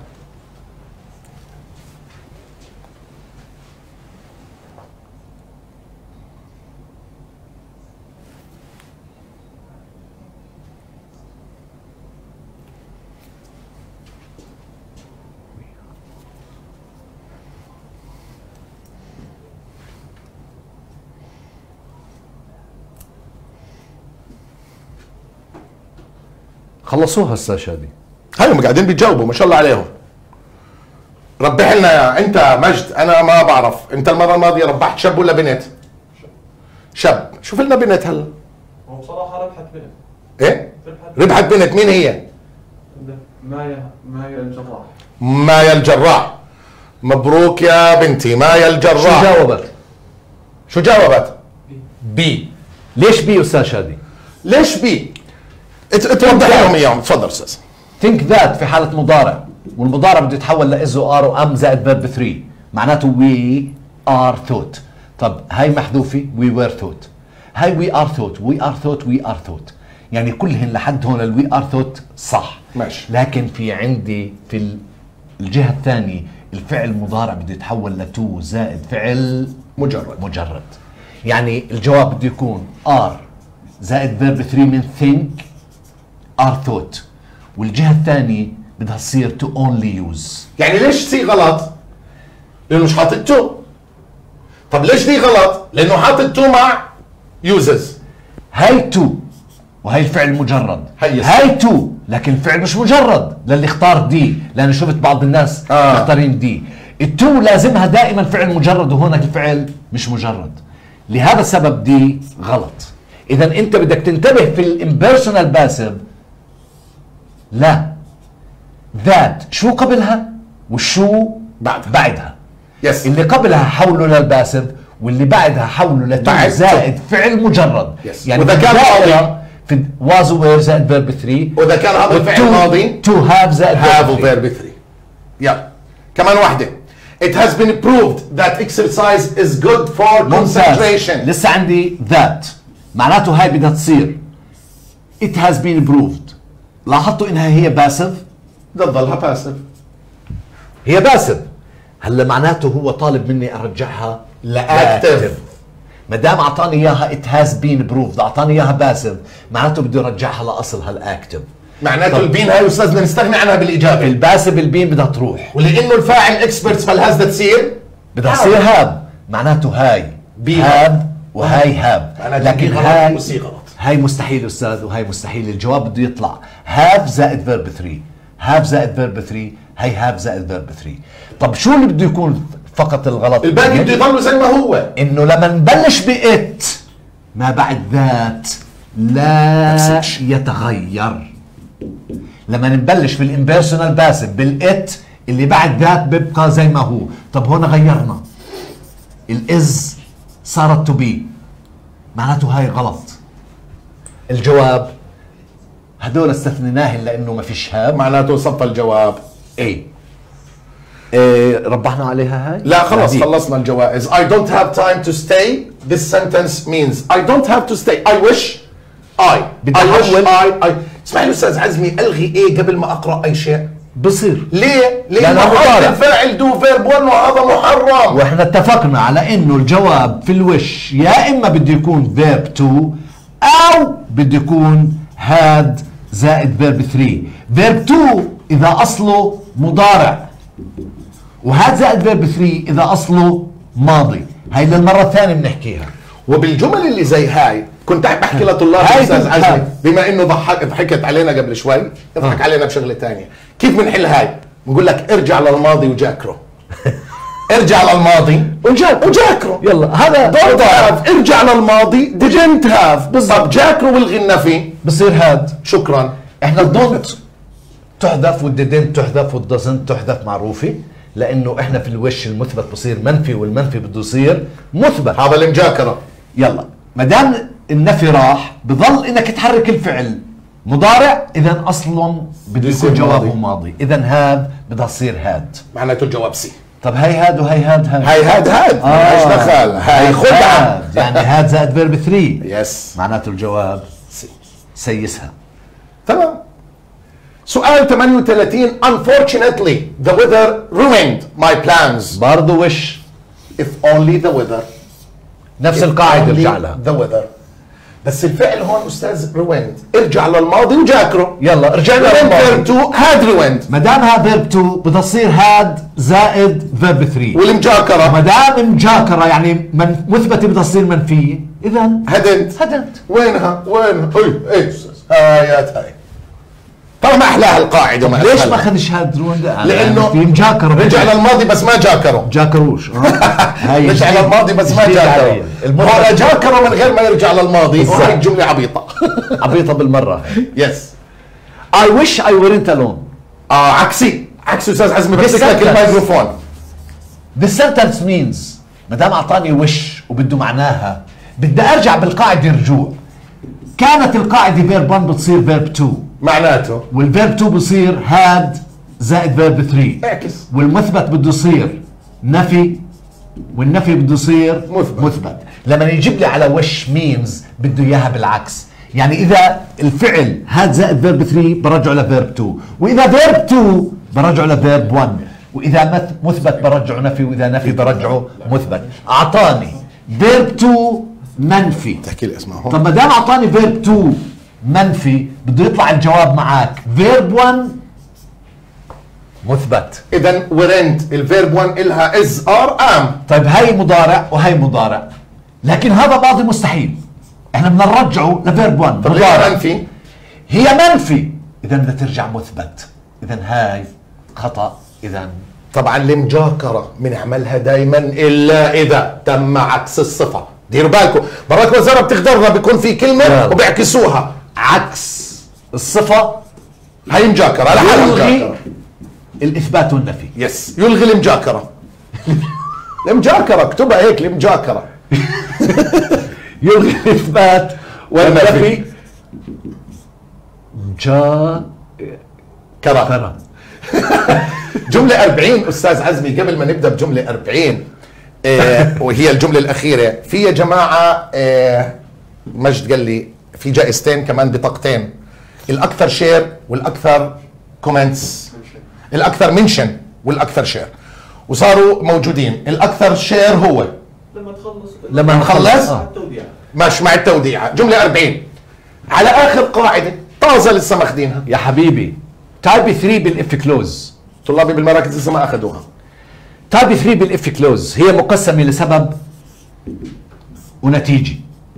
خلصوها استاذ شادي. هايهم قاعدين بيجاوبوا ما شاء الله عليهم. ربح لنا انت مجد، انا ما بعرف انت المره الماضيه ربحت شاب ولا بنت؟ شاب. شوف لنا بنت هلا. هو بصراحة ربحت بنت. ايه؟ ربحت بنت. مين هي؟ مايا الجراح. مايا الجراح. مبروك يا بنتي مايا شو الجراح. جاوبت؟ شو جاوبت؟ بي. ليش بي استاذ شادي؟ ليش بي؟ توضح لهم اياهم تفضل استاذ. think that في حالة مضارع، والمضارع بده يتحول لإز وآر وأم زائد فيرب 3، معناته we are thought. طب هاي محذوفة we were thought، هاي we are thought we are thought we are thought، يعني كلهن لحد هون ال we are thought صح. ماشي. لكن في عندي في الجهة الثانية الفعل المضارع بده يتحول ل to زائد فعل مجرد. يعني الجواب بده يكون are زائد فيرب 3 من think are thought، والجهة الثانية بدها تصير to only use. يعني ليش سي غلط؟ لانه مش حاطط تو. طب ليش دي غلط؟ لانه حاطط تو مع يوزز. هاي تو وهي الفعل مجرد. هاي تو لكن الفعل مش مجرد للي اختار دي، لأن شفت بعض الناس مختارين دي. التو لازمها دائما فعل مجرد وهونك الفعل مش مجرد، لهذا السبب دي غلط. إذا أنت بدك تنتبه في الامبيرسونال باسيف، لا ذات شو قبلها وشو بعدها. يس. اللي قبلها حوله للباسف واللي بعدها حوله لتو زائد فعل مجرد. يس. يعني وإذا كان ماضي في was وير زائد فيرب 3، وإذا كان هذا الفعل ماضي تو هاف زائد have وفيرب 3. يلا كمان واحدة. It has been proved that exercise is good for concentration. لسه عندي that، معناته هاي بدها تصير it has been proved. لاحظتوا انها هي باسف بدها تضلها باسف. هي باسف. هلا معناته هو طالب مني ارجعها لاكتف. ما دام اعطاني اياها ات هاز بين بروفد، اعطاني اياها باسف، معناته بده يرجعها لاصلها الاكتف. معناته البين هاي استاذ بدنا نستغني عنها بالاجابه. الباسف البين بدها تروح، ولانه الفاعل اكسبرتس فالهاز بدها تصير بدها تصير هاب. معناته هاي بي هاب وهاي هاب. لكن هاي وسي غلط. هاي مستحيل استاذ وهي مستحيل. الجواب بده يطلع هاف زائد فيرب 3، هاف زائد فيرب 3، هي هاف زائد فيرب 3. طب شو اللي بده يكون فقط الغلط؟ الباقي بده يضل زي ما هو. انه لما نبلش بإت ما بعد ذات لا يتغير. لما نبلش في الامبيرسونال باسف بالإت اللي بعد ذات بيبقى زي ما هو. طب هون غيرنا الإز صارت تو بي، معناته هاي غلط. الجواب هدول استثنيناهن لانه ما فيش هاب، معناته صفى الجواب. ايه ربحنا عليها هاي؟ لا خلص هذه. خلصنا الجوائز. I don't have time to stay. This sentence means I don't have to stay. I wish I بدي I wish أحول. I اسمح لي استاذ عزمي الغي ايه قبل ما اقرا اي شيء. بصير ليه؟ لأنه لانه مضارع. الفاعل دو فيرب 1 وهذا محرم. واحنا اتفقنا على انه الجواب في الوش يا اما بده يكون فيرب 2 او بده يكون هاد زائد فيرب 3. فيرب 2 اذا اصله مضارع، وهاد زائد فيرب 3 اذا اصله ماضي. هاي للمره الثانيه بنحكيها. وبالجمل اللي زي هاي كنت بحكي لطلاب هاي استاذ هاي. عزمي بما انه ضحكت علينا قبل شوي، اضحك علينا بشغله ثانيه. كيف بنحل هاي؟ بنقول لك ارجع للماضي وجاكره. ارجع للماضي وجاكره. يلا هذا don't have. ارجع للماضي didn't have. طب جاكره والغي النفي بصير هاد. شكرا. احنا الدونت تحذف والديدنت تحذف والدزنت تحذف معروفه، لانه احنا في الوش المثبت بصير منفي والمنفي بده يصير مثبت. هذا المجاكره. يلا ما دام النفي راح بضل انك تحرك الفعل مضارع، اذا اصلا بده يصير يكون جوابه ماضي. ماضي. اذا هاد بدها تصير هاد. معناته الجواب سي. طب هي هاد وهي هاد هاي هاد ايش دخل؟ هاي خدعه. هاد. يعني هاد زائد فيرب 3 يس معناته الجواب سي. سيسها. تمام. سؤال 38. Unfortunately the weather ruined my plans. برضه وش If only the weather. نفس If القاعده only ارجع لها. the weather. بس الفعل هون استاذ ruined. ارجع للماضي وجاكره. يلا رجعنا verb للماضي. 2 had ruined. ما دامها فيرب 2 بدها تصير هاد زائد فيرب 3. والمجاكره ما دام مجاكره يعني مثبته بدها تصير منفيه، اذا hadn't. هدنت. وينها؟ ايه استاذ هايات هاي. طبعا ما احلاها القاعده وما ليش أسهلها. ما اخذش هاد رواندا؟ لانه في مجاكره رجع للماضي بس ما جاكره. جاكروش هاي رجع للماضي بس ما جديد جاكره. علي. هذا جاكره من غير ما يرجع للماضي. بالضبط. وهي الجمله عبيطه. عبيطه بالمره. يس. I wish I weren't alone. عكسي استاذ عزمي بمسك لك بالسنتنس. الميكروفون. The sentence means ما دام اعطاني وش وبده معناها بدي ارجع بالقاعده رجوع. كانت القاعده فيرب 1 بتصير فيرب 2 معناته والفيرب 2 بصير هاد زائد فيرب 3. اعكس. والمثبت بده يصير نفي والنفي بده يصير مثبت. لما يجيب لي على وش مينز بده اياها بالعكس. يعني اذا الفعل هاد زائد فيرب 3 برجعه لفيرب 2، واذا فيرب 2 برجعه لفيرب 1، واذا مثبت برجعه نفي، واذا نفي برجعه مثبت. اعطاني فيرب 2 منفي. تحكي لي اسمعهم. طب ما دام اعطاني فيرب 2 منفي بده يطلع الجواب معك فيرب 1 مثبت. اذا ورنت الفيرب 1 الها از ار ام. طيب هاي مضارع وهي مضارع، لكن هذا ماضي مستحيل. احنا بدنا نرجعه لفيرب 1 طب مضارع. منفي. هي منفي، اذا بدها ترجع مثبت. اذا هاي خطا. اذا طبعا المجاكره بنعملها دائما الا اذا تم عكس الصفه. ديروا بالكم مرات وزاره بتغدرنا بيكون في كلمه نعم. وبيعكسوها. عكس الصفه هي مجاكره على حالها يلغي مجاكره. الاثبات والنفي. يس يلغي المجاكره. المجاكره اكتبها هيك المجاكره. يلغي الاثبات والنفي. كره. جملة 40 أستاذ عزمي قبل ما نبدأ بجملة 40 وهي الجملة الأخيرة في يا جماعة مجد قال لي في جائزتين كمان بطاقتين، الأكثر شير والأكثر كومنتس الاكثر منشن والاكثر شير، وصاروا موجودين. الاكثر شير هو لما نخلص التوديع مش مع التوديعه جمله 40 على اخر قاعده طازه لسه ماخذينها. يا حبيبي تايب 3 بالاف كلوز، طلابي بالمراكز لسه ما اخذوها. تايب 3 بالاف كلوز هي مقسمه لسبب ونتيجه،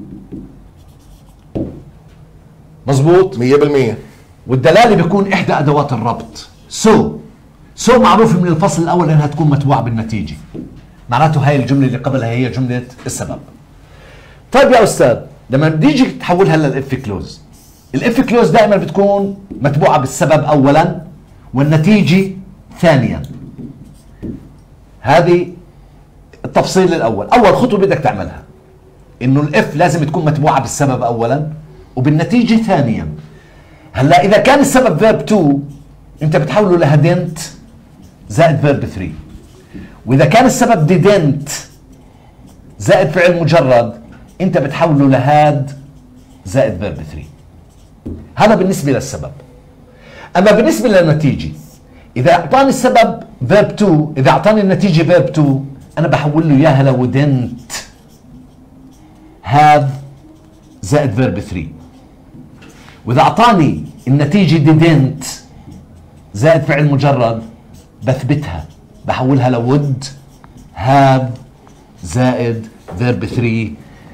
مظبوط 100%. والدلاله بيكون احدى ادوات الربط. سو معروف من الفصل الاول انها تكون متبوعه بالنتيجه، معناته هاي الجمله اللي قبلها هي جمله السبب. طيب يا استاذ لما بديجي تحولها للاف كلوز، الاف كلوز دائما بتكون متبوعه بالسبب اولا والنتيجه ثانيا. هذه التفصيل الاول. اول خطوه بدك تعملها انه الاف لازم تكون متبوعه بالسبب اولا وبالنتيجه ثانيا. هلا اذا كان السبب فيرب 2 انت بتحوله لهدنت زائد فيرب 3، واذا كان السبب didn't زائد فعل مجرد انت بتحوله لهاد زائد فيرب 3. هذا بالنسبه للسبب. اما بالنسبه للنتيجه اذا اعطاني السبب فيرب 2 اذا اعطاني النتيجه فيرب 2 انا بحول له اياها لو didn't have زائد فيرب 3، واذا اعطاني النتيجه didn't زائد فعل مجرد بثبتها بحولها لود هاب زائد فيرب 3.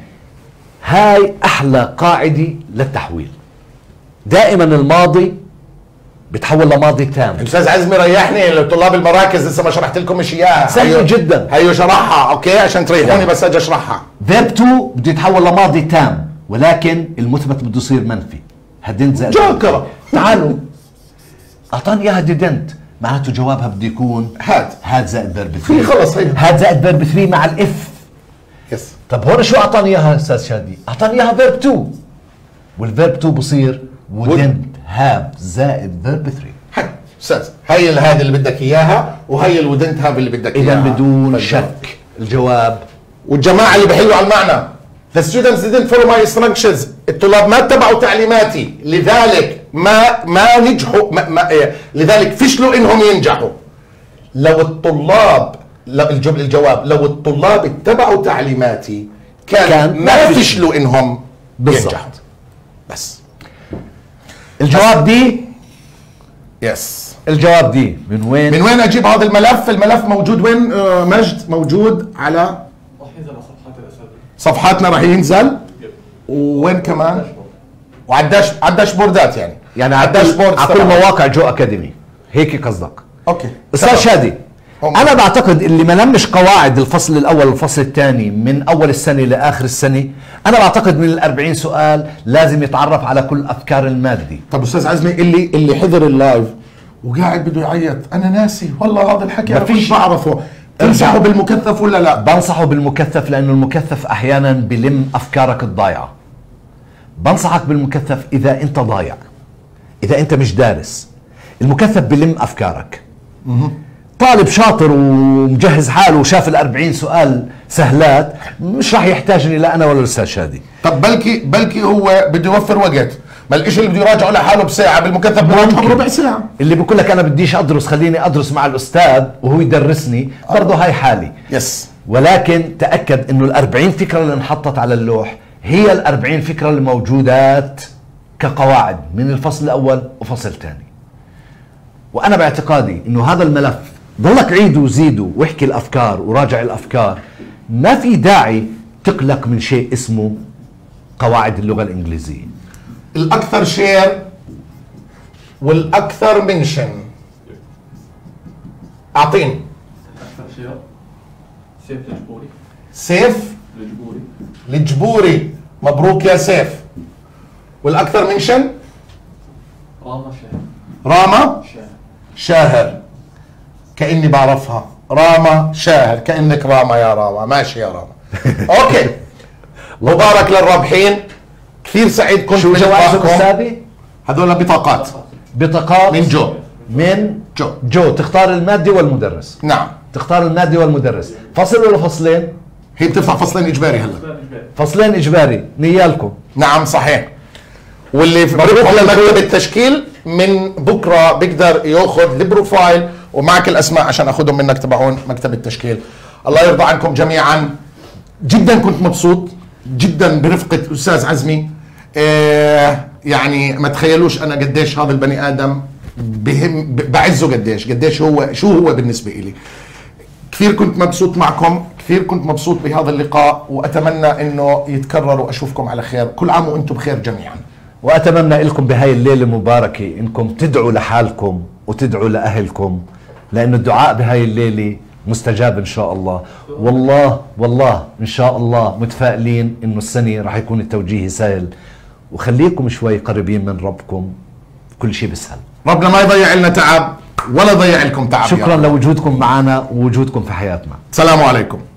هاي احلى قاعده للتحويل. دائما الماضي بتحول لماضي تام. استاذ عزمي ريحني، لطلاب المراكز لسه ما شرحت لكم مش اياها. سهل جدا. هيو شرحها اوكي عشان تريحوني بس اجي اشرحها. فيرب 2 بده يتحول لماضي تام ولكن المثبت بده يصير منفي. هدنت زائد جوكرة. تعالوا اعطاني اياها didn't معناته جوابها بده يكون هاد زائد فيرب 3. خلص هي هاد زائد فيرب 3 مع الاف. يس. طب هون شو اعطاني اياها استاذ شادي؟ اعطاني اياها فيرب 2 والفيرب 2 بصير wouldn't have زائد فيرب 3. حلو استاذ، هي هذه اللي بدك اياها وهي الودنت هاب اللي بدك اياها. اذا بدون شك الجواب. والجماعه اللي بيحلوا على المعنى The students didn't follow my instructions. الطلاب ما اتبعوا تعليماتي لذلك ما نجحوا لذلك فشلوا انهم ينجحوا. لو الطلاب الجواب لو الطلاب اتبعوا تعليماتي كان ما فشلوا انهم ينجحوا. بس الجواب دي يس. الجواب دي من وين؟ من وين اجيب هذا الملف؟ الملف موجود وين مجد؟ موجود على راح ينزل على صفحات الاساتذه. صفحاتنا راح ينزل. وين كمان؟ وعلى الداشبوردات يعني على الداشبورد على كل مواقع جو اكاديمي. هيك قصدك؟ اوكي استاذ شادي انا بعتقد اللي ما لمش قواعد الفصل الاول والفصل الثاني من اول السنه لاخر السنه، انا بعتقد من ال40 سؤال لازم يتعرف على كل افكار الماده. طب استاذ عزمي اللي حضر اللايف وقاعد بده يعيط انا ناسي والله هذا الحكي انا مش بعرفه، تنصحه بالمكثف ولا لا؟ بنصحه بالمكثف لانه المكثف احيانا بلم افكارك الضايعه. بنصحك بالمكثف اذا انت ضايع، اذا انت مش دارس. المكثف بلم افكارك. طالب شاطر ومجهز حاله وشاف ال40 سؤال سهلات مش راح يحتاجني لا انا ولا الاستاذ شادي. طب بلكي هو بده يوفر وقت، ما الاشي اللي بده يراجعه لحاله بساعه بالمكثف بيراجعه بربع ساعه. اللي بقول لك انا بديش ادرس خليني ادرس مع الاستاذ وهو يدرسني برضه هاي حالي. يس. ولكن تاكد انه ال40 فكره اللي انحطت على اللوح هي ال40 فكره اللي موجودات كقواعد من الفصل الاول وفصل ثاني. وانا باعتقادي انه هذا الملف ضلك عيده وزيده واحكي الافكار وراجع الافكار، ما في داعي تقلق من شيء اسمه قواعد اللغه الانجليزيه. الاكثر شير والاكثر منشن اعطيني. اكثر شيء سيف الجبوري. سيف الجبوري مبروك يا سيف. والاكثر منشن راما شاهر. كأني بعرفها راما شاهر، كأنك راما يا راما. ماشي يا راما. اوكي مبارك للرابحين، كثير سعيد كنت شو جوائزهم استاذي؟ هذول بطاقات من جو تختار المادي والمدرس. نعم تختار المادي والمدرس. فصل ولا فصلين؟ هي بتدفع فصلين اجباري هلا. فصلين اجباري نيالكم. نعم صحيح. واللي بروح لمكتب التشكيل من بكره بيقدر ياخذ البروفايل ومعك الاسماء عشان اخذهم منك تبعون مكتب التشكيل. الله يرضى عنكم جميعا. جدا كنت مبسوط جدا برفقه الاستاذ عزمي. يعني ما تخيلوش انا قديش هذا البني ادم بعزه، قديش هو شو هو بالنسبه لي. كثير كنت مبسوط معكم، كثير كنت مبسوط بهذا اللقاء، واتمنى انه يتكرر واشوفكم على خير. كل عام وانتم بخير جميعا. واتمنى لكم بهاي الليله المباركه انكم تدعوا لحالكم وتدعوا لاهلكم، لانه الدعاء بهاي الليله مستجاب ان شاء الله. والله ان شاء الله متفائلين انه السنه راح يكون التوجيه سهل، وخليكم شوي قريبين من ربكم، كل شيء بيسهل. ربنا ما يضيع لنا تعب ولا يضيع لكم تعب. شكرا لوجودكم معنا ووجودكم في حياتنا. السلام عليكم.